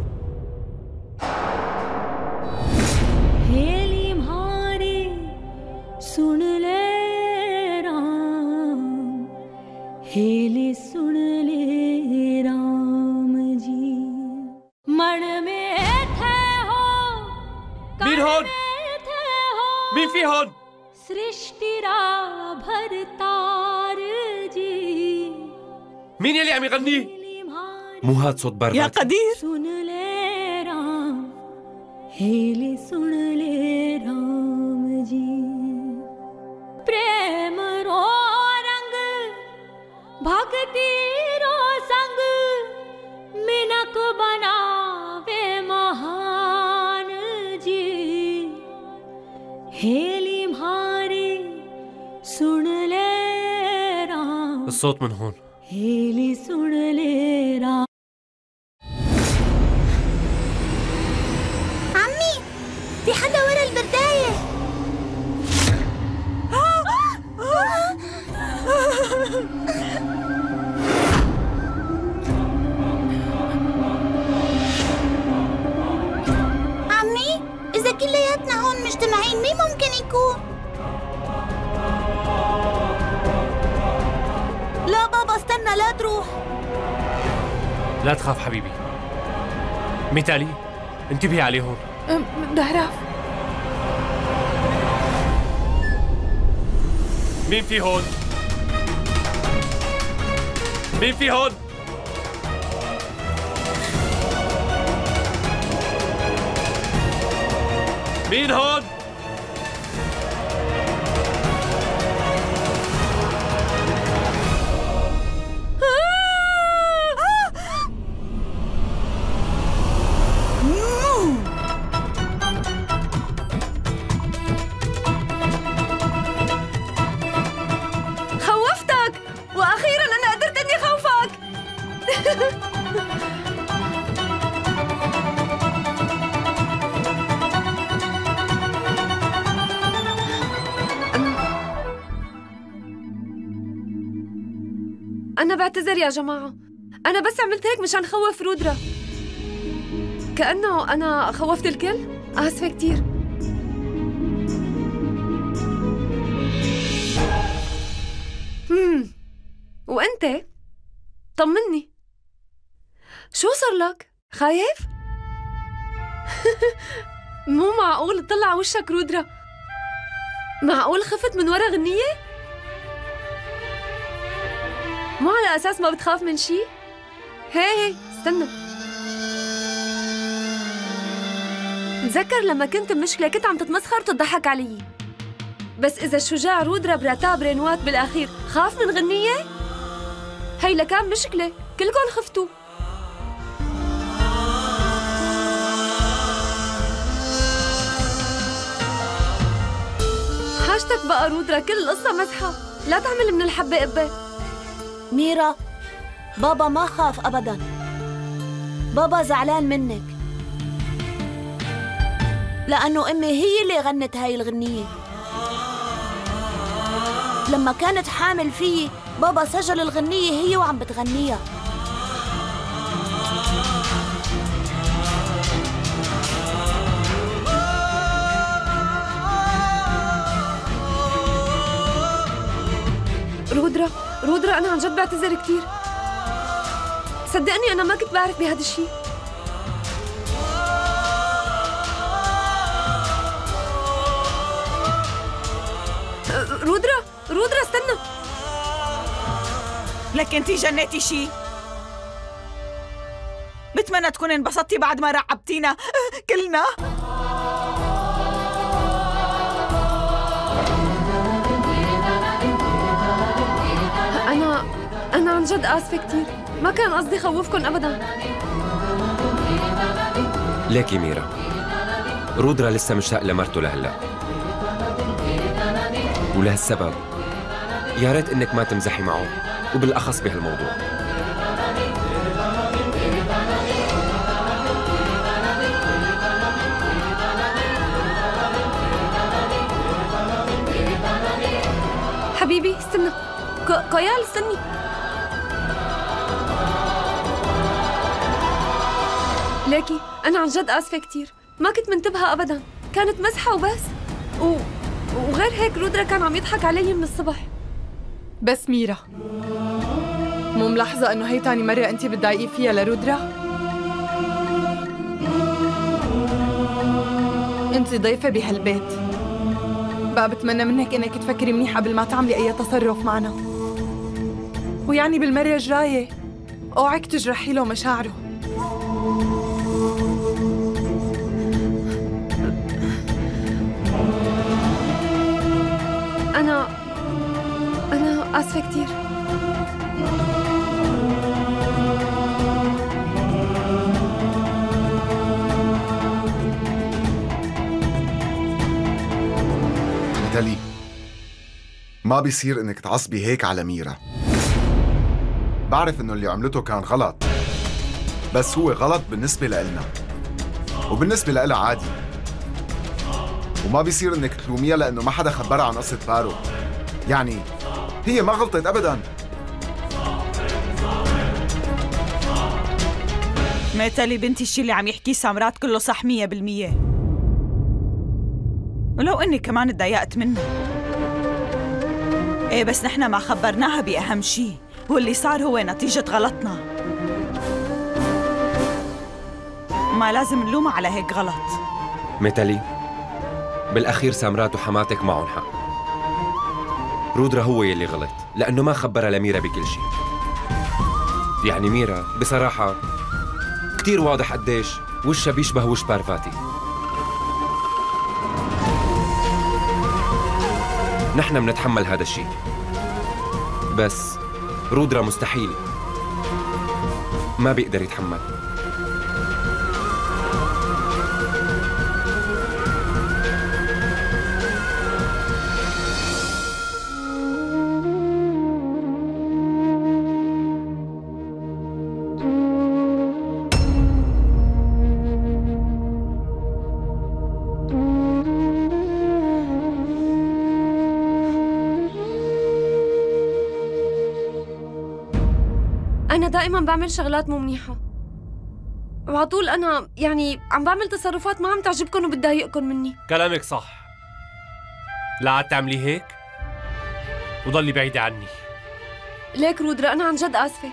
हेली म्हारी सुन ले राम हेली सुन ले राम जी मन में थे हो مين هون؟ थे हो مين في هون؟ सृष्टि रा भरतार जी مين يلي عم يغني؟ हेली म्हारी مو هاد صوت بربات. يا قدير सुन ले राम हेली सुन ले राम जी प्रेम रो रंग भक्ति रो संग मिनक बनावे महान जी हेली म्हारी सुन ले राम الصوت من هون. हेली सुन ले राम عمي في حدا ورا البرداية. عمي إذا كلياتنا هون مجتمعين مين ممكن يكون؟ لا بابا استنى لا تروح. لا تخاف حبيبي. ميتالي انتبهي عليه هون. دهراف، مين في هون؟ مين في هون؟ مين هون؟ خوفتك واخيرا انا قدرت اني خوفك. أنا بعتذر يا جماعة، أنا بس عملت هيك مشان خوف رودرا، كأنه أنا خوفت الكل. آسفة كتير. وأنت؟ طمني، شو صار لك؟ خايف؟ مو معقول تطلع وشك رودرا، معقول خفت من ورا غنية؟ مو على أساس ما بتخاف من شي؟ هي استنى، تذكر لما كنت بمشكلة كنت عم تتمسخر وتضحك علي، بس إذا الشجاع رودرا براتاب رينوات بالأخير خاف من غنية؟ هي لكان مشكلة، كلكن خفتوا. حاجتك بقى رودرا، كل القصة مزحة، لا تعمل من الحبة قبة. ميرا، بابا ما خاف أبداً، بابا زعلان منك لأنه أمي هي اللي غنت هاي الغنية. لما كانت حامل فيي بابا سجل الغنية هي وعم بتغنيها. رودرا أنا عن جد بعتذر كثير، صدقني أنا ما كنت بعرف بهذا الشيء. رودرا استنى، لك انتي جنيتي شي. بتمنى تكوني انبسطتي بعد ما رعبتينا كلنا. أنا عن جد آسفة كتير، ما كان قصدي خوفكن أبداً. ليكي ميرا، رودرا لسه مشتاق لمرته لهلا، ولهالسبب يا ريت انك ما تمزحي معه، وبالاخص بهالموضوع. حبيبي استنى، كويال استني. ليكي أنا عن جد آسفة كتير، ما كنت منتبهة أبداً، كانت مزحة وبس. وغير هيك رودرا كان عم يضحك علي من الصبح. بس ميرا، مو ملاحظة إنه هي تاني مرة أنتِ بتضايقي فيها لرودرا؟ أنتِ ضيفة بهالبيت، بقى بتمنى منك إنك تفكري منيح قبل ما تعملي أي تصرف معنا. ويعني بالمرة الجاية اوعك تجرحي له مشاعره. أنا آسفة كتير. ميتالي، ما بيصير انك تعصبي هيك على ميرا. بعرف انه اللي عملته كان غلط، بس هو غلط بالنسبة لإلنا وبالنسبة لإلها عادي. وما بيصير انك تلوميها لانه ما حدا خبرها عن قصة بارو. يعني هي ما غلطت ابدا. ميتالي بنتي، الشي اللي عم يحكيه سامرات كله صح 100%. ولو اني كمان تضايقت منه، ايه بس نحن ما خبرناها بأهم شي، واللي صار هو نتيجة غلطنا. ما لازم نلومها على هيك غلط. ميتالي، بالأخير سامرات وحماتك معهم حق. رودرا هو يلي غلط لأنه ما خبرها لميرا بكل شيء. يعني ميرا بصراحة كتير واضح قديش وشها بيشبه وش بارفاتي. نحن منتحمل هذا الشيء، بس رودرا مستحيل ما بيقدر يتحمل. أنا دائماً بعمل شغلات مو منيحة، وعطول أنا يعني عم بعمل تصرفات ما عم تعجبكن وبتضايقكن مني. كلامك صح، لا عاد تعملي هيك وضلي بعيدة عني. ليك رودرا أنا عن جد آسفة،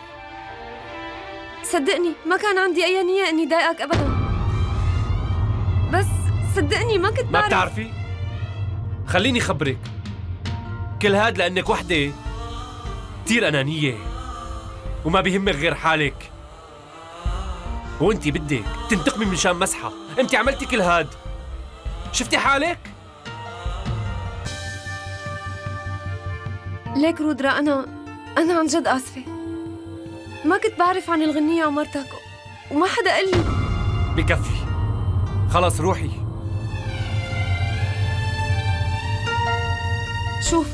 صدقني ما كان عندي أي نية إني ضايقك أبداً، بس صدقني ما كنت بعرف. ما بتعرفي؟ خليني خبرك، كل هاد لأنك وحدة كتير أنانية وما بيهمك غير حالك، وانتي بدك تنتقمي من شان مسحة. انتي عملتي كل هاد، شفتي حالك؟ ليك رودرا أنا عن جد آسفة، ما كنت بعرف عن الغنية ومرتك وما حدا قال لي. بكفي، خلص روحي. شوف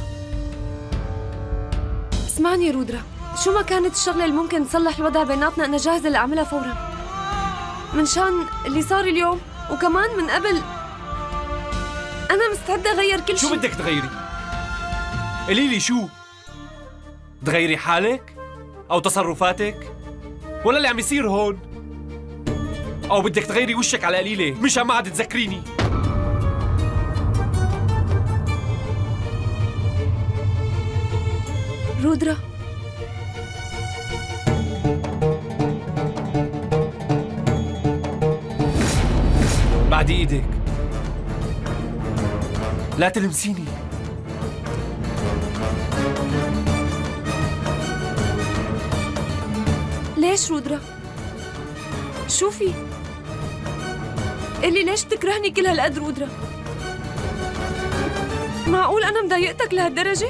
اسمعني رودرا، شو ما كانت الشغلة اللي ممكن تصلح الوضع بيناتنا أنا جاهزة لأعملها فوراً، من شان اللي صار اليوم وكمان من قبل. أنا مستعدة أغير كل شيء. شو بدك تغيري؟ قولي لي شو؟ تغيري حالك؟ أو تصرفاتك؟ ولا اللي عم يصير هون؟ أو بدك تغيري وشك على قليلة مشان ما عاد تذكريني؟ رودرا بعد ايدك، لا تلمسيني. ليش رودرا؟ شو في؟ قلي ليش بتكرهني كل هالقد رودرا؟ معقول أنا مضايقتك لهالدرجة؟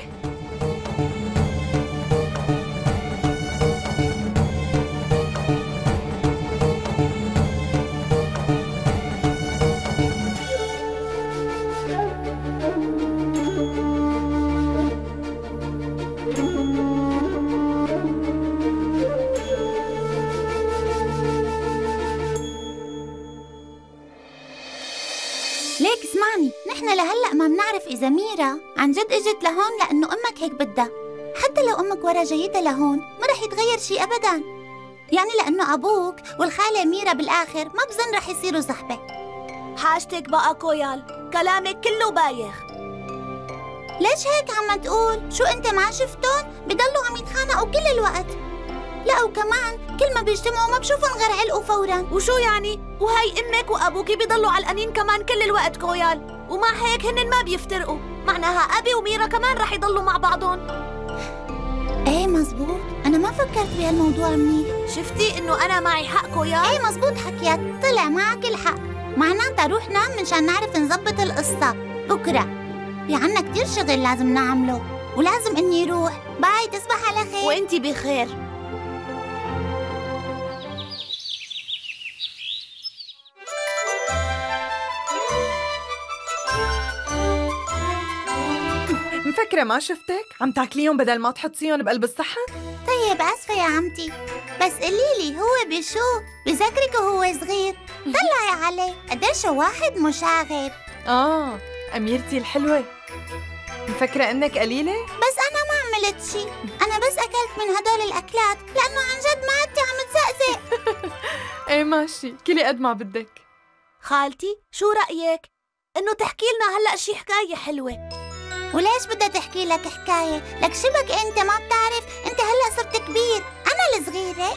ليك اسمعني، نحن لهلأ ما بنعرف إذا ميرا عن جد إجت لهون لأنه أمك هيك بدها. حتى لو أمك ورا جايتها لهون ما رح يتغير شي أبداً. يعني لأنه أبوك والخالة ميرا بالآخر ما بظن رح يصيروا صحبة. حاجتك بقى كويال، كلامك كله بايخ. ليش هيك عم تقول؟ شو أنت ما شفتون؟ بضلوا عم يتخانقوا كل الوقت. لا وكمان كل ما بيجتمعوا ما بشوفهم غير علقوا فورا. وشو يعني؟ وهي أمك وأبوكي بيضلوا علقانين كمان كل الوقت كويال، ومع هيك هن ما بيفترقوا، معناها أبي وميرا كمان رح يضلوا مع بعضهم. ايه مزبوط، أنا ما فكرت بهالموضوع منيح. شفتي إنه أنا معي حق كويال؟ ايه مزبوط حكيك، طلع معك الحق. معناتها روح نام منشان نعرف نظبط القصة بكرة. في عنا كتير شغل لازم نعمله ولازم إني روح. باي، تصبح على خير. وإنتي بخير. مفكرة ما شفتك؟ عم تاكليهم بدل ما تحطيهم بقلب الصحن؟ طيب آسفة يا عمتي، بس قليلي هو بشو؟ بذكرك وهو صغير. طلعي عليه قديش واحد مشاغب. أميرتي الحلوة، مفكرة إنك قليلة؟ بس أنا ما عملت شي، أنا بس أكلت من هدول الأكلات لأنه عن جد معدتي عم تزقزق. إيه ماشي، كلي قد ما بدك. خالتي شو رأيك؟ إنه تحكي لنا هلأ شي حكاية حلوة. وليش بدها تحكي لك حكاية؟ لك شبك أنت ما بتعرف، أنت هلأ صرت كبير، أنا الصغيرة.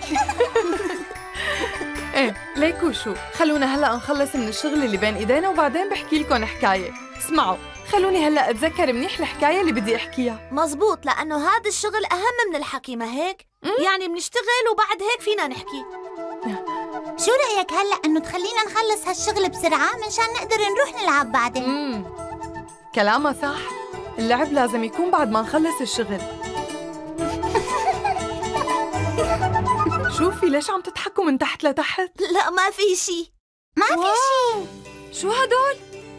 إيه ليك وشو، خلونا هلأ نخلص من الشغل اللي بين إيدينا وبعدين بحكي لكم حكاية. اسمعوا، خلوني هلأ أتذكر منيح الحكاية اللي بدي أحكيها. مزبوط، لأنه هذا الشغل أهم من الحكي، ما هيك؟ يعني بنشتغل وبعد هيك فينا نحكي. شو رأيك هلأ إنه تخلينا نخلص هالشغل بسرعة منشان نقدر نروح نلعب بعدين؟ كلامها صح، اللعب لازم يكون بعد ما نخلص الشغل. شوفي ليش عم تضحكوا من تحت لتحت؟ لا ما في شي. ما في شي. شو هدول؟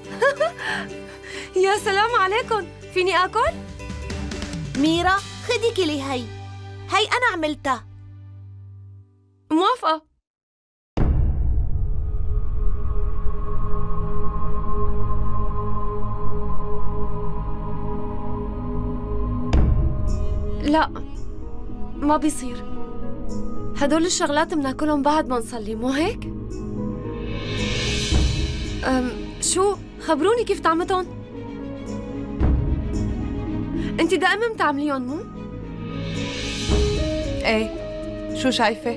يا سلام عليكم، فيني آكل؟ ميرا خدي كلي هي أنا عملتها. موافقة. لا ما بيصير، هدول الشغلات بناكلهم بعد ما نصلي، مو هيك؟ شو؟ خبروني كيف طعمتهم؟ انتي دائما بتعمليهم مو؟ ايه، شو شايفة؟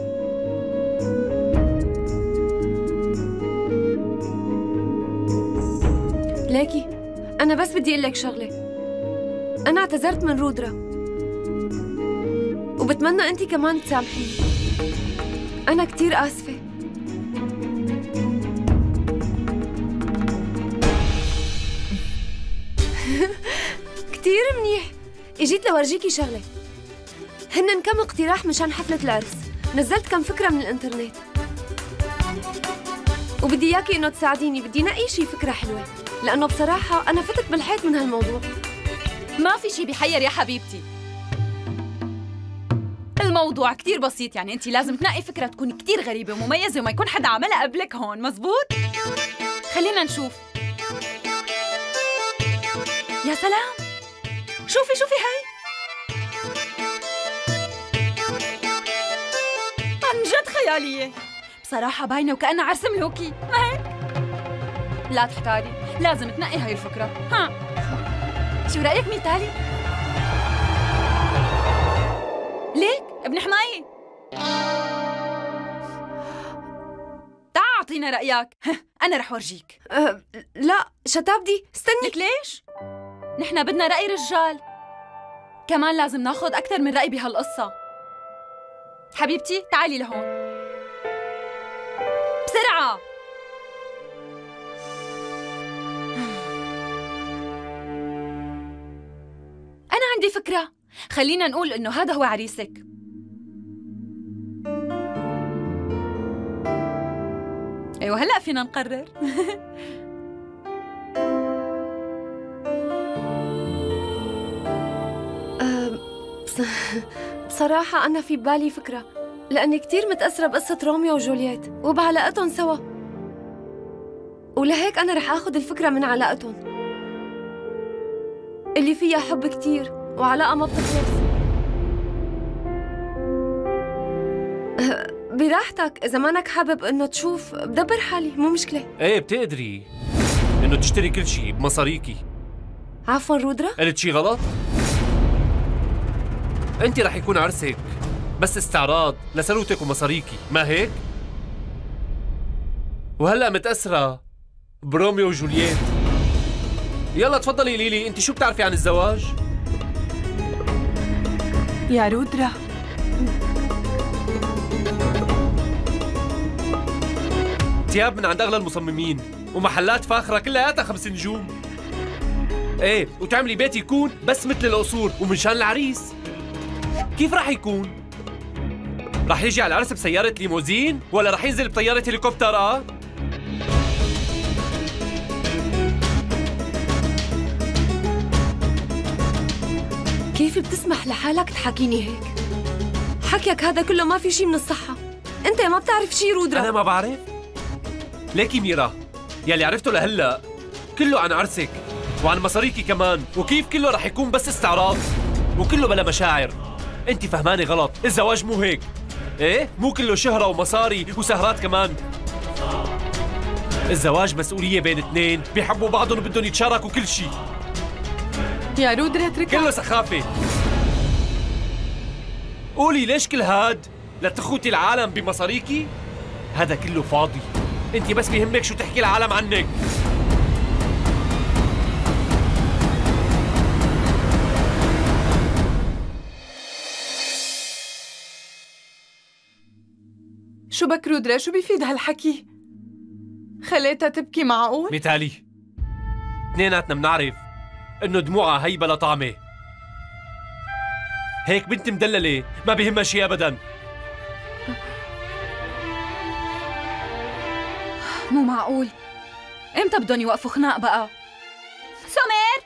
ليكي أنا بس بدي أقول لك شغلة، أنا اعتذرت من رودرا وبتمنى أنتي كمان تسامحيني، أنا كتير آسفة. كتير منيح، اجيت لورجيكي شغلة، هن كم اقتراح مشان حفلة العرس، نزلت كم فكرة من الانترنت وبدي اياكي انه تساعديني، بدي نقي شي فكرة حلوة، لأنه بصراحة أنا فتت بالحيط من هالموضوع. ما في شي بيحير يا حبيبتي، الموضوع كتير بسيط، يعني انت لازم تنقي فكرة تكون كتير غريبة ومميزة وما يكون حدا عملها قبلك هون، مزبوط؟ خلينا نشوف. يا سلام، شوفي هاي عن جد خيالية بصراحة، باينة وكأنها عرس ملوكي، ما هيك؟ لا تحتاري، لازم تنقي هاي الفكرة. ها شو رأيك ميتالي؟ ليك ابن حماية، تعا اعطينا رأيك. أنا رح ورجيك. لا شتابدي استني. لك ليش؟ نحن بدنا رأي رجال، كمان لازم ناخد أكثر من رأي بهالقصة. حبيبتي تعالي لهون بسرعة. أنا عندي فكرة، خلينا نقول إنه هذا هو عريسك. أيوة هلأ فينا نقرر. بصراحة أنا في بالي فكرة، لأني كتير متأثرة بقصة روميو وجولييت وبعلاقتهم سوا، ولهيك أنا رح آخد الفكرة من علاقتهم اللي فيها حب كتير وعلاقة ما بتخلص. براحتك، إذا مانك حابب إنه تشوف بدبر حالي، مو مشكلة. ايه بتقدري انه تشتري كل شيء بمصاريكي. عفوا رودرا؟ قلت شيء غلط؟ انت رح يكون عرسك بس استعراض لثروتك ومصاريكي، ما هيك؟ وهلا متأثرة بروميو وجولييت. يلا تفضلي ليلي، انت شو بتعرفي عن الزواج؟ يا رودرا، تياب من عند اغلى المصممين ومحلات فاخرة كلياتها 5 نجوم. ايه، وتعملي بيت يكون بس مثل القصور ومن شان العريس. كيف رح يكون؟ رح يجي على العرس بسيارة ليموزين ولا رح ينزل بطيارة هليكوبتر؟ كيف بتسمح لحالك تحكيني هيك؟ حكيك هذا كله ما في شيء من الصحة. انت ما بتعرف شيء رودرا. انا ما بعرف؟ ليكي ميرا، يلي عرفته لهلا كله عن عرسك وعن مصاريكي كمان، وكيف كله رح يكون بس استعراض وكله بلا مشاعر. انت فهماني غلط، الزواج مو هيك. ايه، مو كله شهرة ومصاري وسهرات كمان. الزواج مسؤولية بين اثنين بيحبوا بعضهم وبدهم يتشاركوا كل شيء. يا رودرا اتركها. كله سخافة. قولي ليش كل هاد؟ لتخوتي العالم بمصاريكي؟ هذا كله فاضي. انت بس بيهمك شو تحكي العالم عنك. شو بك رودرا؟ شو بيفيد هالحكي؟ خليتها تبكي معقول؟ ميتالي، اثنيناتنا بنعرف انه دموعها هي بلا طعمة. هيك بنت مدللة ما بيهمها شيء ابدا. مو معقول، امتى بدهم يوقفوا خناق بقى؟ سمير،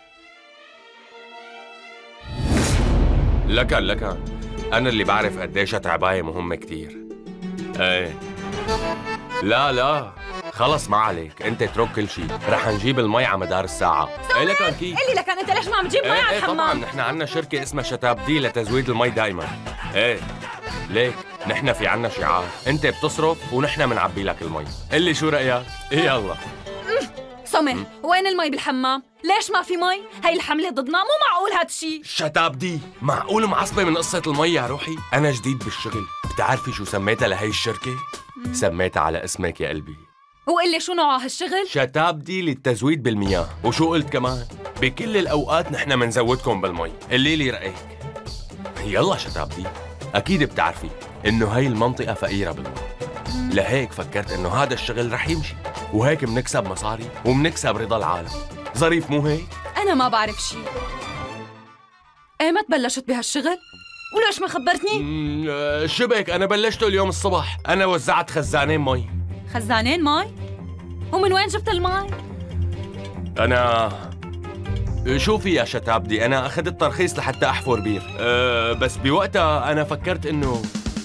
لكن أنا اللي بعرف قديش تعباية مهمة كتير. ايه لا خلص ما عليك، انت اترك كل شيء، رح نجيب المي على مدار الساعة. ايه لكن كيف؟ قلي لكن انت ليش ما عم تجيب مي على الحمام؟ طبعا نحن عنا شركة اسمها شتابدي لتزويد المي دايما. ايه ليك نحن في عنا شعار، انت بتصرف ونحن بنعبي لك المي. قلي شو رأيك؟ يلا. سمير، وين المي بالحمام؟ ليش ما في مي؟ هي الحملة ضدنا، مو معقول هاد الشيء. شتابدي، معقول معصبة من قصة المي يا روحي؟ أنا جديد بالشغل، بتعرفي شو سميتها لهي الشركة؟ سميتها على اسمك يا قلبي. وقلي شو نوع هالشغل؟ شتابدي للتزويد بالمياه، وشو قلت كمان؟ بكل الأوقات نحن منزودكم بالمي، قلي لي رأيك. يلا شتابدي، أكيد بتعرفي إنه هاي المنطقة فقيرة بالمي، لهيك فكرت إنه هذا الشغل رح يمشي، وهيك بنكسب مصاري وبنكسب رضا العالم. ظريف مو هيك؟ أنا ما بعرف شيء. ايمت بلشت بهالشغل؟ وليش ما خبرتني؟ شبك أنا بلشته اليوم الصبح، أنا وزعت خزانين مي. خزانين مي؟ ومن وين جبت المي؟ أنا شوفي يا شتابدي، أنا أخذت ترخيص لحتى أحفر بير، بس بوقتها أنا فكرت إنه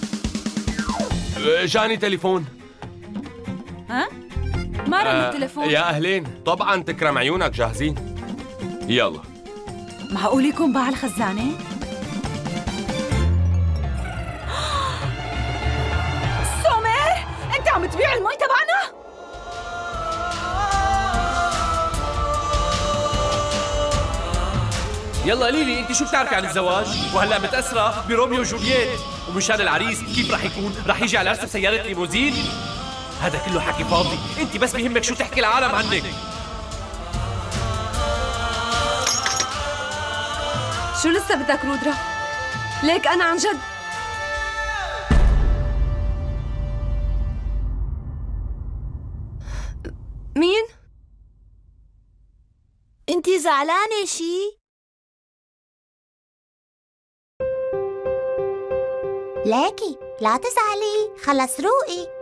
جاني تليفون. ها؟ ما رن التليفون؟ يا أهلين، طبعاً تكرم عيونك، جاهزين؟ يلا. معقول يكون باع الخزانة؟ سمير، أنت عم تبيع المي تبعنا؟ يلا ليلي، انت شو بتعرفي عن الزواج؟ وهلا متأثرة بروميو وجولييت ومشان العريس كيف رح يكون؟ رح يجي على العرس بسيارة ليموزين؟ هذا كله حكي فاضي، انت بس بيهمك شو تحكي العالم عنك. شو لسه بدك رودرا؟ ليك أنا عن جد مين؟ انتي زعلانة شي؟ ليكي لا تزعلي، خلص روقي.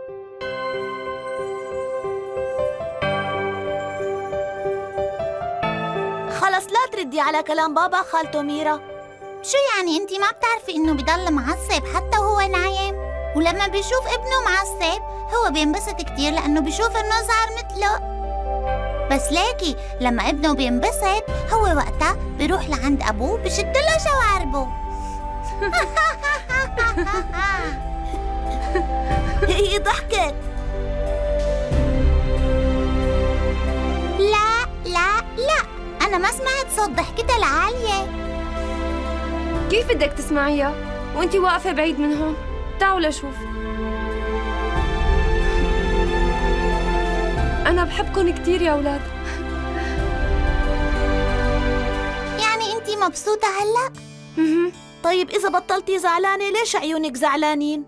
خلص لا تردي على كلام بابا خالته ميرا. شو يعني انتي ما بتعرفي انه بضل معصب حتى وهو نايم؟ ولما بيشوف ابنه معصب هو بينبسط كتير لأنه بيشوف انه صار مثله. بس ليكي لما ابنه بينبسط هو وقتها بيروح لعند أبوه بشد له شواربه. هي ضحكت. لا لا لا، أنا ما سمعت صوت ضحكتها العالية. كيف بدك تسمعيها وانتي واقفة بعيد من هون؟ تعوا لشوف. أنا بحبكن كتير يا أولاد. يعني أنتي مبسوطة هلأ؟ طيب إذا بطلتي زعلانة ليش عيونك زعلانين؟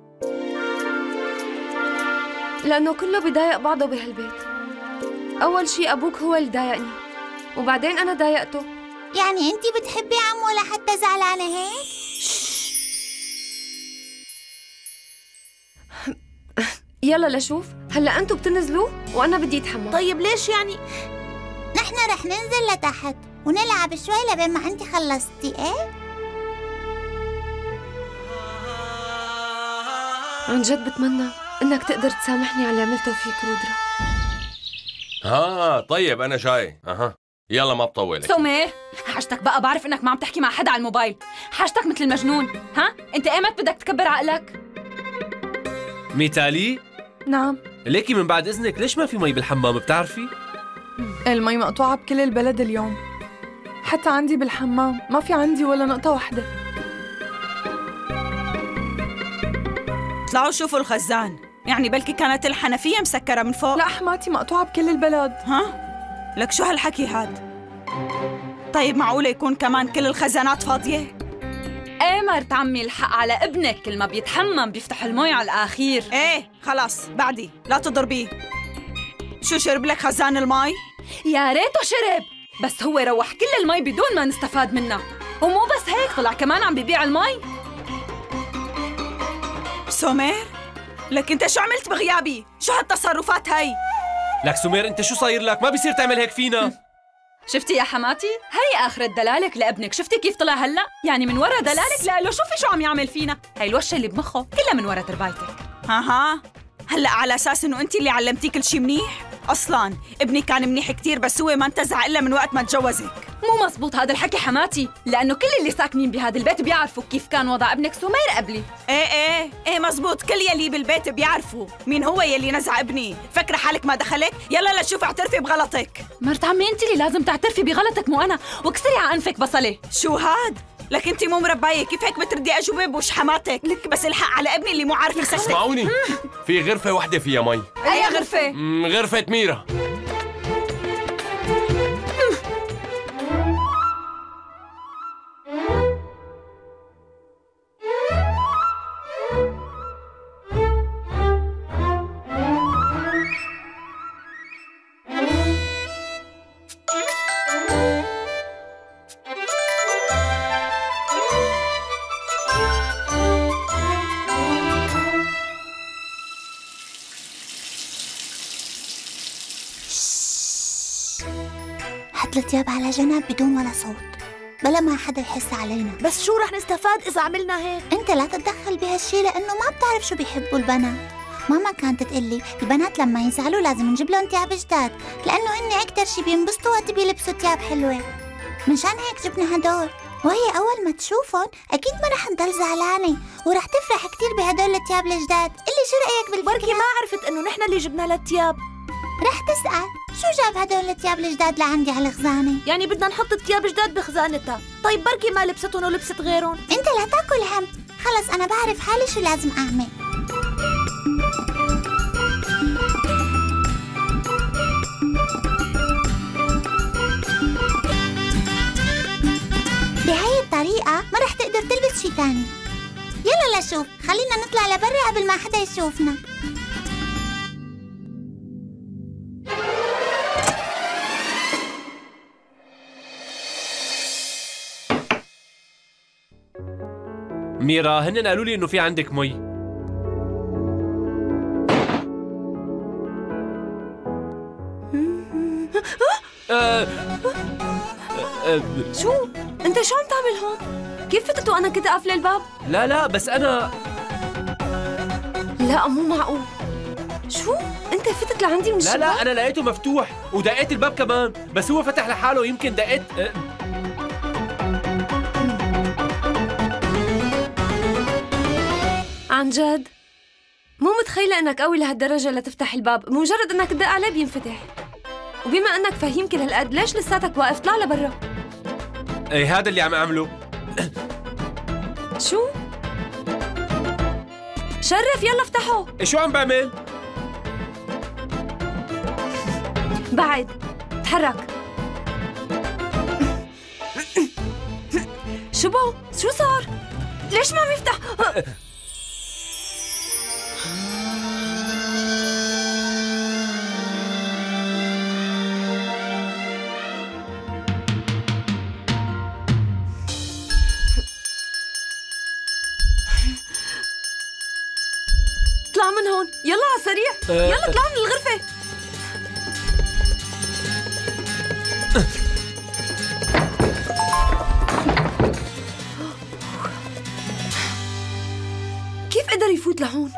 لأنه كله بضايق بعضه بهالبيت. أول شي أبوك هو اللي ضايقني، وبعدين أنا ضايقته. يعني أنتي بتحبي عمو لحتى زعلانة هيك؟ يلا لشوف، هلا أنتوا بتنزلوا وأنا بدي أتحمم. طيب ليش يعني؟ نحن رح ننزل لتحت ونلعب شوي لبين ما أنتي خلصتي، إيه؟ عن جد بتمنى إنك تقدر تسامحني على اللي عملته فيك رودرا. طيب أنا جاي. يلا ما بطول. سمير، حاجتك بقى، بعرف إنك ما عم تحكي مع حدا على الموبايل. حاجتك مثل المجنون. أنت إيمت بدك تكبر عقلك؟ ميتالي؟ نعم. ليكي من بعد إذنك ليش ما في مي بالحمام بتعرفي؟ المي مقطوعة بكل البلد اليوم، حتى عندي بالحمام ما في عندي ولا نقطة واحدة. طلعوا شوفوا الخزان، يعني بلكي كانت الحنفية مسكرة من فوق. لا حماتي، مقطوعة بكل البلد. لك شو هالحكي هاد؟ طيب معقولة يكون كمان كل الخزانات فاضية؟ ايه مرت عمي، الحق على ابنك، كل ما بيتحمم بيفتح المي على الأخير. ايه خلاص بعدي، لا تضربيه. شو شرب لك خزان المي؟ يا ريته شرب، بس هو روح كل المي بدون ما نستفاد منها. ومو بس هيك، طلع كمان عم بيبيع المي. سمير، لك انت شو عملت بغيابي؟ شو هالتصرفات هي؟ لك سمير انت شو صاير لك؟ ما بيصير تعمل هيك فينا. شفتي يا حماتي؟ هي آخرة دلالك لابنك. شفتي كيف طلع هلا؟ يعني من ورا دلالك له شوفي شو عم يعمل فينا. هي الوشة اللي بمخه كلها من ورا تربايتك. هلا على اساس انه انت اللي علمتيه كل شيء منيح؟ اصلا ابني كان منيح كتير، بس هو ما انتزع الا من وقت ما تجوزك. مو مزبوط هذا الحكي حماتي، لانه كل اللي ساكنين بهذا البيت بيعرفوا كيف كان وضع ابنك سمير قبلي. ايه مزبوط، كل يلي بالبيت بيعرفوا مين هو يلي نزع ابني. فكره حالك ما دخلك؟ يلا لشوف اعترفي بغلطك. مرت عمي انت اللي لازم تعترفي بغلطك مو انا، واكسري على انفك بصله. شو هاد؟ لك انت مو مربايه، كيف هيك بتردي اجوبه بوش حماتك؟ لك بس الحق على ابني اللي مو عارف يسكت. اسمعوني، في غرفه وحده فيها مي. اي غرفه؟ غرفه ميرا. حط الثياب على جنب بدون ولا صوت، بلا ما حدا يحس علينا. بس شو رح نستفاد إذا عملنا هيك؟ انت لا تتدخل بهالشي، لأنه ما بتعرف شو بيحبوا البنات. ماما كانت تقلي البنات لما يزعلوا لازم نجيب لهم ثياب جداد، لأنه هن أكتر شي بينبسطوا وقت بيلبسوا ثياب حلوة. منشان هيك جبنا هدول، وهي أول ما تشوفهم أكيد ما رح تضل زعلانة ورح تفرح كتير بهدول الثياب الجداد. قلي شو رأيك بالفكرة؟ بركي ما عرفت إنه نحن اللي جبنا لها الثياب. رح تسأل شو جاب هدول الثياب الجداد لعندي على الخزانة؟ يعني بدنا نحط الثياب جداد بخزانتها. طيب بركي ما لبستهم ولبست غيرهم. انت لا تاكل هم، خلص انا بعرف حالي شو لازم اعمل. بهاي الطريقة ما رح تقدر تلبس شي تاني. يلا لشوف، خلينا نطلع لبرا قبل ما حدا يشوفنا. ميرا، هن قالوا لي انه في عندك مي. شو؟ انت شو عم تعمل هون؟ كيف فتت وانا كنت قافله الباب؟ لا بس انا لا مو معقول. شو؟ انت فتت لعندي من الشباك؟ لا انا لقيته مفتوح ودقيت الباب كمان، بس هو فتح لحاله. يمكن دقيت عن جد؟ مو متخيلة انك قوي لهالدرجة لتفتح الباب، مجرد انك تدق عليه بينفتح. وبما انك فهيم كل هالقد، ليش لساتك واقف؟ طلع لبرا. ايه هذا اللي عم اعمله. شو؟ شرف يلا افتحه. إيه شو عم بعمل؟ بعد تحرك. شو بو؟ شو صار؟ ليش ما عم يفتح؟ اطلع من هون، يلا على السريع، يلا اطلع من الغرفة. كيف قدر يفوت لهون؟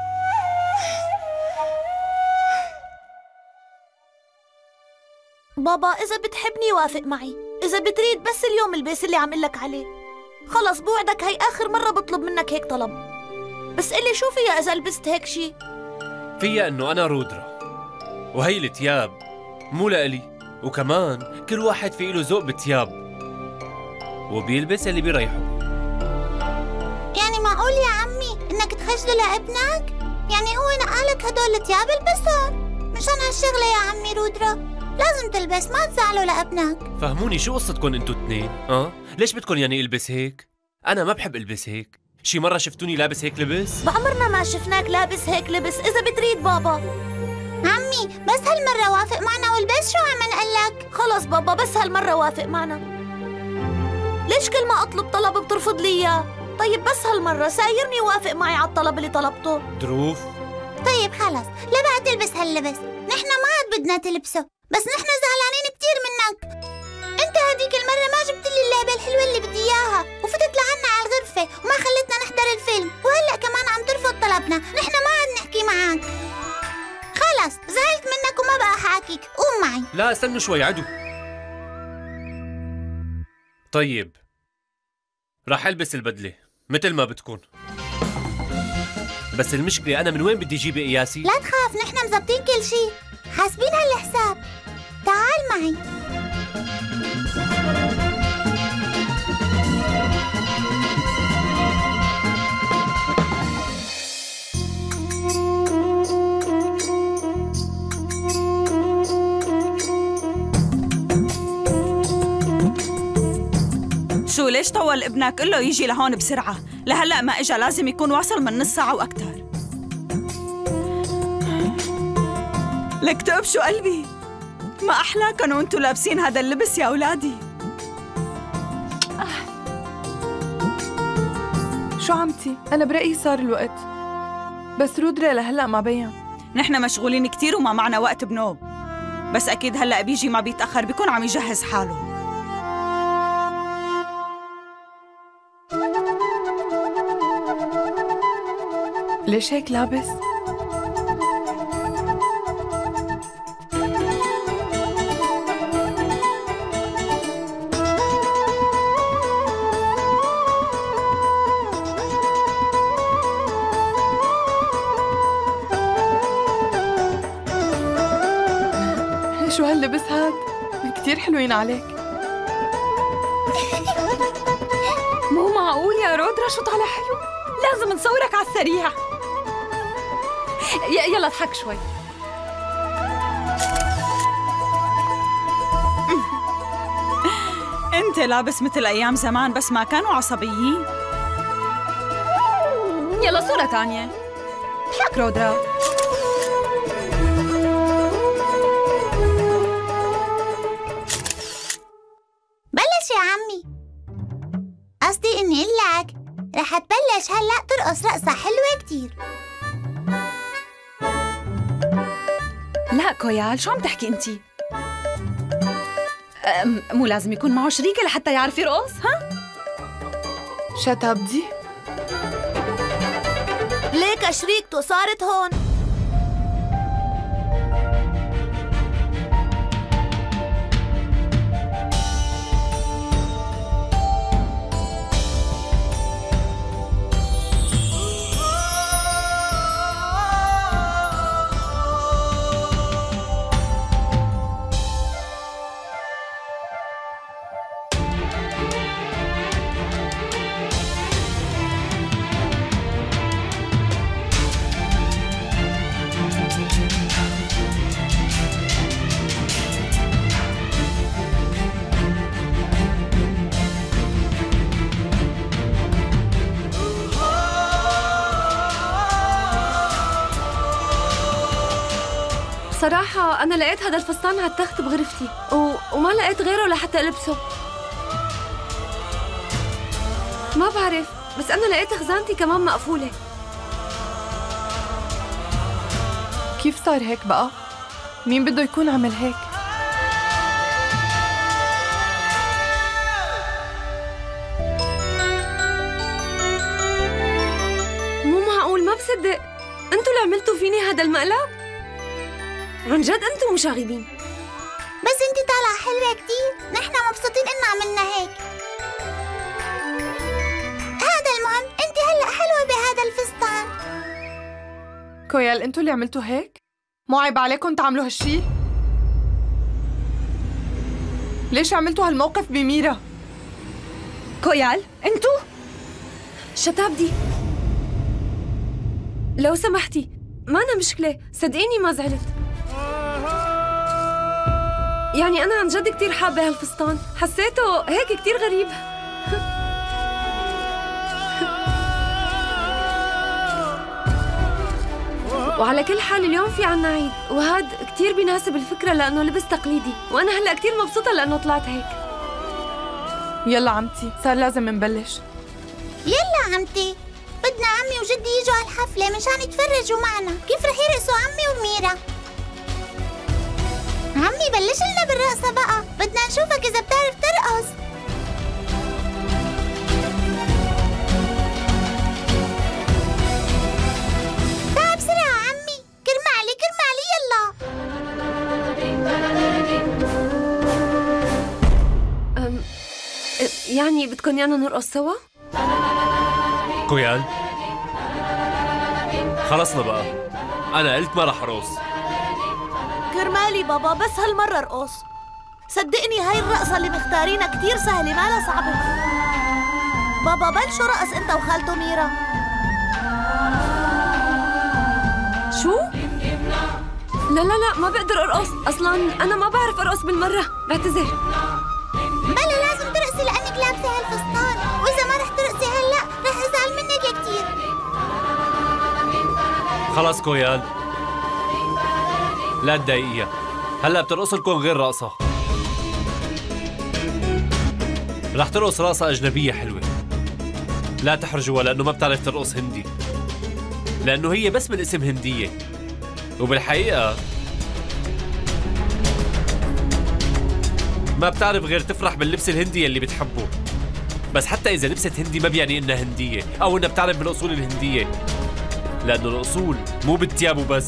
بابا إذا بتحبني وافق معي، إذا بتريد بس اليوم البس اللي عم قلك عليه. خلص بوعدك هي آخر مرة بطلب منك هيك طلب. بس قلي شو فيها إذا لبست هيك شي؟ فيها إنه أنا رودرا، وهي التياب مو لإلي، وكمان كل واحد في له ذوق بالتياب وبيلبس اللي بيريحه. يعني معقول يا عمي إنك تخجله لابنك؟ يعني هو نقالك هدول التياب البسهم مشان هالشغلة يا عمي رودرا. لازم تلبس، ما تزعلوا لابنك. فهموني شو قصتكم انتو اثنين؟ ليش بدكم يعني البس هيك؟ انا ما بحب البس هيك. شي مرة شفتوني لابس هيك لبس؟ بعمرنا ما شفناك لابس هيك لبس. إذا بتريد بابا. عمي بس هالمرة وافق معنا والبس شو عم نقلك. خلص بابا بس هالمرة وافق معنا. ليش كل ما أطلب طلب بترفض لي إياه؟ طيب بس هالمرة سايرني وافق معي على الطلب اللي طلبته. دروف طيب خلص، لا بقى تلبس هاللبس، نحن ما عاد بدنا تلبسه، بس نحن زعلانين كتير منك. انت هديك المرة ما جبت لي اللعبة الحلوة اللي بدي اياها، وفتت لعنا على الغرفة وما خلتنا نحضر الفيلم، وهلا كمان عم ترفض طلبنا، نحن ما عاد نحكي معك. خلص زعلت منك وما بقى حاكيك، قوم معي. لا استنوا شوي عدو. طيب راح البس البدلة مثل ما بتكون، بس المشكلة أنا من وين بدي أجيب قياسي؟ لا تخاف، نحن مزبطين كل شي، حاسبين هالحساب. تعال معي. شو ليش طول ابنك؟ قل له يجي لهون بسرعة، لهلا ما اجا، لازم يكون واصل من نص ساعة وأكثر. لك تقبشوا قلبي، ما أحلاكن وانتوا لابسين هذا اللبس يا أولادي. شو عمتي؟ أنا برأيي صار الوقت، بس رودرا لهلأ ما بين. نحن مشغولين كتير وما معنا وقت بنوب، بس أكيد هلأ بيجي ما بيتأخر، بيكون عم يجهز حاله. ليش هيك لابس؟ شو هاللبس هاد؟ كتير حلوين عليك. مو معقول يا رودرا، شو طالع حلو، لازم نصورك على السريع. يلا اضحك شوي. انت لابس مثل ايام زمان، بس ما كانوا عصبيين. يلا صورة تانية. اضحك رودرا. بلش يا عمي. قصدي اني اقول لك رح تبلش هلا ترقص رقصة حلوة كتير. لا كويال، شو عم تحكي انتي؟ مو لازم يكون معه شريكة لحتى يعرف يرقص؟ ها؟ شتابدي؟ ليك شريكته صارت هون. صراحة أنا لقيت هذا الفستان على التخت بغرفتي وما لقيت غيره لحتى ألبسه. ما بعرف، بس أنا لقيت خزانتي كمان مقفولة. كيف صار هيك بقى؟ مين بده يكون عمل هيك؟ مو معقول، ما بصدق. انتوا اللي عملتوا فيني هذا المقلب؟ عن جد انتوا مشاغبين. بس انت طالعة حلوة كتير، نحن مبسوطين إن عملنا هيك. هذا المهم، انت هلأ حلوة بهذا الفستان. كويال انتوا اللي عملتوا هيك؟ مو عيب عليكم تعملوا هالشي؟ ليش عملتوا هالموقف بميرا؟ كويال انتوا؟ شتابدي لو سمحتي، ما أنا مشكلة، صدقيني ما زعلت. يعني أنا عن جد كتير حابة هالفستان، حسيته هيك كتير غريب. وعلى كل حال اليوم في عنا عيد، وهاد كتير بيناسب الفكرة لأنه لبس تقليدي، وأنا هلأ كتير مبسوطة لأنه طلعت هيك. يلا عمتي، صار لازم نبلش. يلا عمتي، بدنا عمي وجدي يجوا على الحفلة مشان يتفرجوا معنا كيف رح يرقصوا عمي وميرا. عمي بلش لنا بالرقصة بقى، بدنا نشوفك إذا بتعرف ترقص. تعال بسرعة عمي، كرمالي كرمالي يلا. يعني بدكم يانا نرقص سوا؟ كويال خلصنا بقى، أنا قلت ما رح أرقص. كرمالي بابا، بس هالمرة ارقص. صدقني هاي الرقصة اللي مختارينها كتير سهلة، ما لها صعبة. بابا بلشوا رقص انت وخالته ميرا. شو؟ لا لا لا، ما بقدر ارقص، اصلا انا ما بعرف ارقص بالمرة، بعتذر. بلا لازم ترقصي لأنك لابسة هالفستان، وإذا ما رح ترقصي هلأ رح أزعل منك كتير. خلص كويال، لا تضايقيها، هلا بترقص لكم غير رقصة. رح ترقص رقصة أجنبية حلوة، لا تحرجوها لأنه ما بتعرف ترقص هندي، لأنه هي بس من اسم هندية، وبالحقيقة ما بتعرف غير تفرح باللبس الهندي اللي بتحبه. بس حتى إذا لبست هندي ما بيعني إنها هندية أو إنها بتعرف بالأصول الهندية، لأنه الأصول مو بالتياب وبس.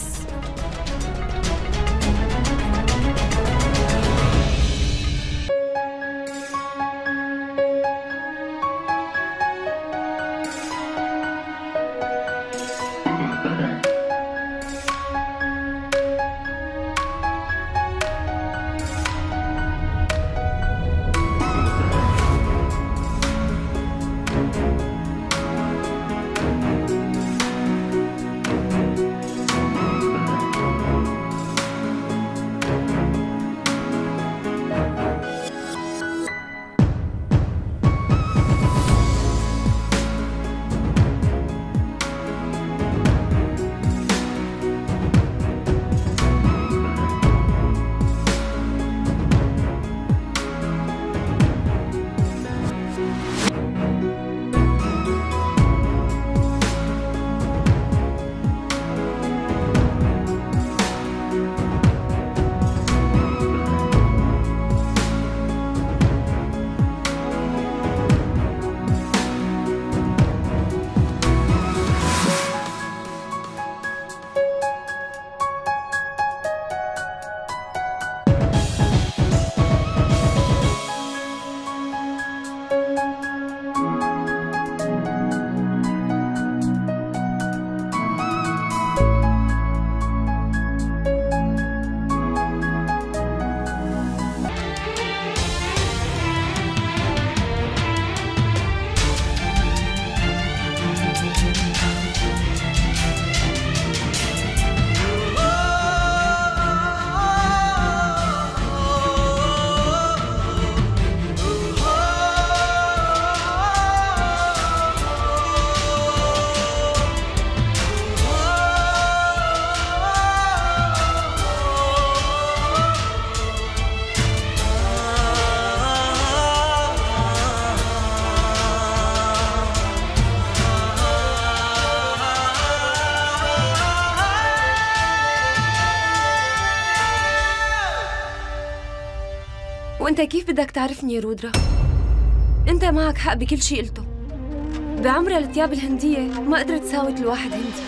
انت كيف بدك تعرفني يا رودرا؟ انت معك حق بكل شيء قلته. بعمر الثياب الهندية ما قدرت تساوي الواحد هندي.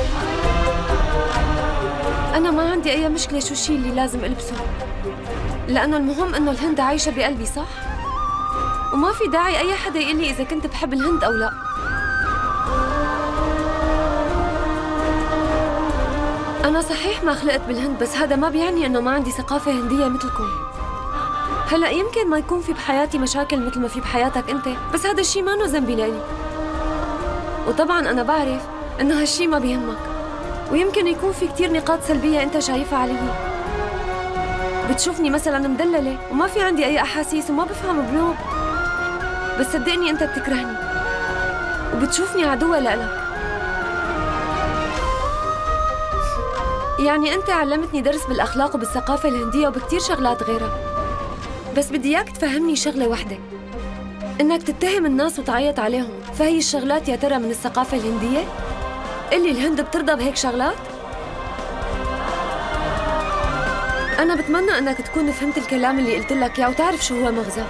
أنا ما عندي أي مشكلة شو الشيء اللي لازم ألبسه، لأنه المهم إنه الهند عايشة بقلبي، صح؟ وما في داعي أي حدا يقول لي إذا كنت بحب الهند أو لا. أنا صحيح ما خلقت بالهند، بس هذا ما بيعني إنه ما عندي ثقافة هندية مثلكم. هلأ يمكن ما يكون في بحياتي مشاكل مثل ما في بحياتك أنت، بس هذا الشيء ما ذنبي لإلي. وطبعاً أنا بعرف إنه هالشيء ما بيهمك، ويمكن يكون في كتير نقاط سلبية أنت شايفها علي. بتشوفني مثلاً مدللة وما في عندي أي أحاسيس وما بفهم بنوب، بس صدقني أنت بتكرهني وبتشوفني عدوة لإلك. يعني أنت علمتني درس بالأخلاق وبالثقافة الهندية وبكتير شغلات غيرها، بس بدي إياك تفهمني شغلة واحدة، إنك تتهم الناس وتعيط عليهم، فهي الشغلات يا ترى من الثقافة الهندية؟ قلي الهند بترضى بهيك شغلات؟ أنا بتمنى إنك تكون فهمت الكلام اللي قلت لك إياه وتعرف شو هو مغزاه.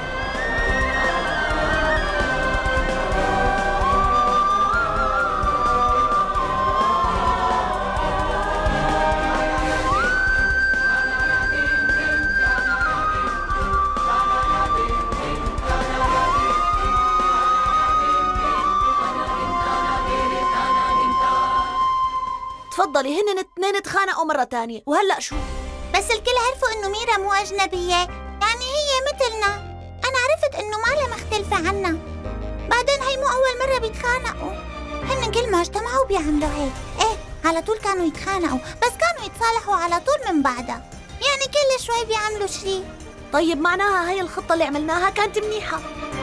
تفضلي. هن الاثنين تخانقوا مرة تانية، وهلأ شو؟ بس الكل عرفوا إنه ميرا مو أجنبية، يعني هي مثلنا. أنا عرفت إنه مالها مختلفة عنا. بعدين هي مو أول مرة بيتخانقوا، هن كل ما اجتمعوا بيعملوا هيك. إيه على طول كانوا يتخانقوا، بس كانوا يتصالحوا على طول من بعدها، يعني كل شوي بيعملوا شيء. طيب معناها هي الخطة اللي عملناها كانت منيحة.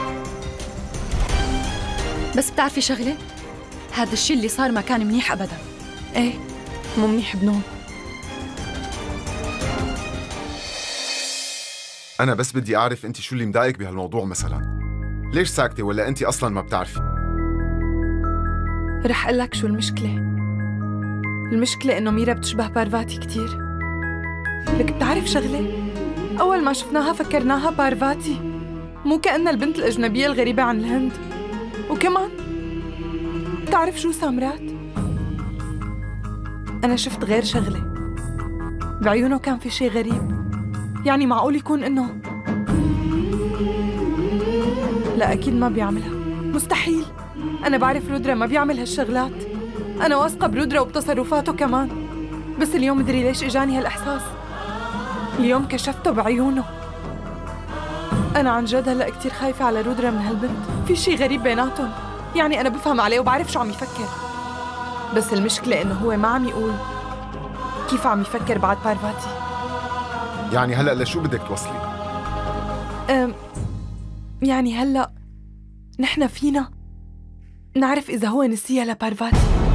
بس بتعرفي شغلة؟ هذا الشيء اللي صار ما كان منيح أبداً. ايه مو منيح بنوب. أنا بس بدي أعرف أنت شو اللي مضايقك بهالموضوع مثلاً؟ ليش ساكتة ولا أنت أصلاً ما بتعرفي؟ رح أقول لك شو المشكلة. المشكلة إنه ميرا بتشبه بارفاتي كتير. لك بتعرف شغلة؟ أول ما شفناها فكرناها بارفاتي، مو كأنها البنت الأجنبية الغريبة عن الهند. وكمان بتعرف شو سامرات؟ أنا شفت غير شغلة بعيونه، كان في شي غريب. يعني معقول يكون إنه لا أكيد ما بيعملها، مستحيل. أنا بعرف رودرا ما بيعمل هالشغلات، أنا واثقة برودرا وبتصرفاته كمان. بس اليوم مدري ليش إجاني هالإحساس، اليوم كشفته بعيونه. أنا عن جد هلأ كتير خايفة على رودرا من هالبنت، في شي غريب بيناتهم. يعني أنا بفهم عليه وبعرف شو عم يفكر، بس المشكلة إنه هو ما عم يقول كيف عم يفكر بعد بارفاتي. يعني هلأ لشو بدك توصلي؟ يعني هلأ نحن فينا نعرف إذا هو نسيها لبارفاتي.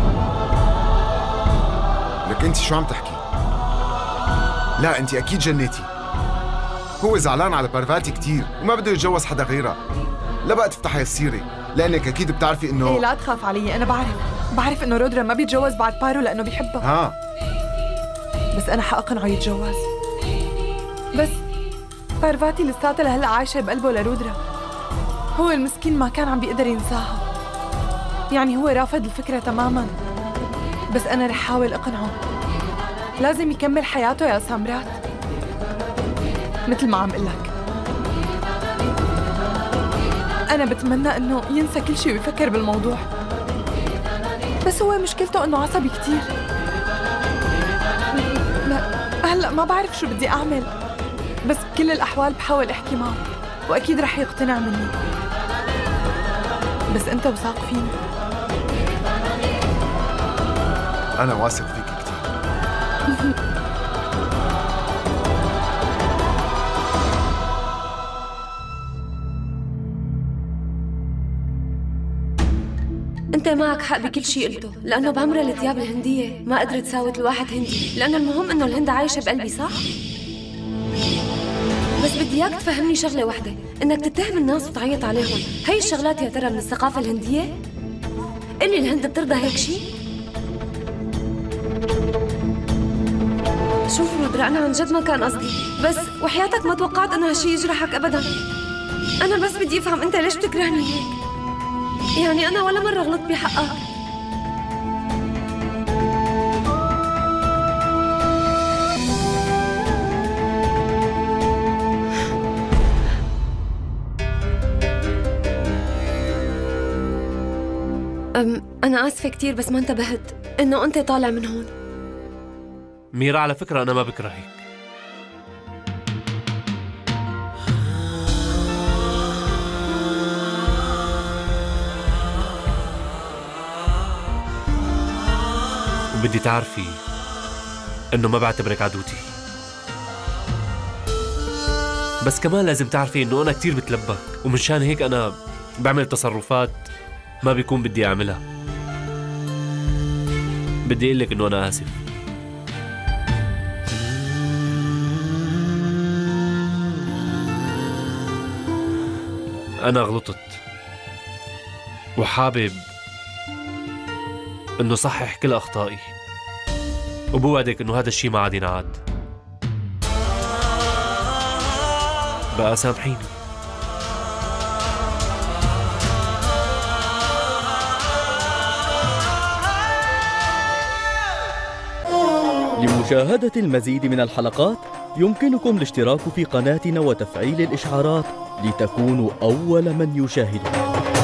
لك أنت شو عم تحكي؟ لا أنت أكيد جنيتي. هو زعلان على بارفاتي كتير وما بده يتجوز حدا غيرها. لا بقى تفتحي السيرة، لأنك أكيد بتعرفي إنه إيه لا تخاف علي، أنا بعرف إنه رودرا ما بيتجوز بعد بارو لأنه بيحبها. بس أنا حأقنعه يتجوز. بس بارفاتي لساتها لهلا عايشة بقلبه لرودرا. هو المسكين ما كان عم بيقدر ينساها، يعني هو رافض الفكرة تماماً. بس أنا رح حاول أقنعه، لازم يكمل حياته يا سامرات مثل ما عم قلك. أنا بتمنى إنه ينسى كل شيء ويفكر بالموضوع، بس هو مشكلته إنه عصبي كتير. لا هلأ ما بعرف شو بدي أعمل، بس بكل الأحوال بحاول أحكي معه وأكيد رح يقتنع مني. بس أنت وثاق فيني. أنا واثق فيك كتير. انت معك حق بكل شيء قلته، لانه بعمر الثياب الهنديه ما قدرت تساوت الواحد هندي، لانه المهم انه الهند عايشه بقلبي، صح؟ بس بدي اياك تفهمني شغله واحده، انك تتهم الناس وتعيط عليهم، هي الشغلات يا ترى من الثقافه الهنديه؟ قلي الهند بترضى هيك شيء؟ شوف رودرا، أنا عن جد ما كان قصدي، بس وحياتك ما توقعت إنه هالشي يجرحك أبداً. أنا بس بدي أفهم أنت ليش بتكرهني هيك؟ يعني أنا ولا مرة غلطت بحقك. أنا آسفة كتير، بس ما انتبهت إنه أنت طالع من هون. ميرا على فكرة أنا ما بكرهك. وبدي تعرفي إنه ما بعتبرك عدوتي، بس كمان لازم تعرفي إنه أنا كتير بتلبك، ومنشان هيك أنا بعمل تصرفات ما بيكون بدي أعملها. بدي أقول لك إنه أنا آسف. أنا غلطت، وحابب إنه صحح كل أخطائي، وبوعدك إنه هذا الشيء ما عاد ينعاد. بقى سامحيني. لمشاهدة المزيد من الحلقات يمكنكم الاشتراك في قناتنا وتفعيل الإشعارات لتكونوا أول من يشاهدها.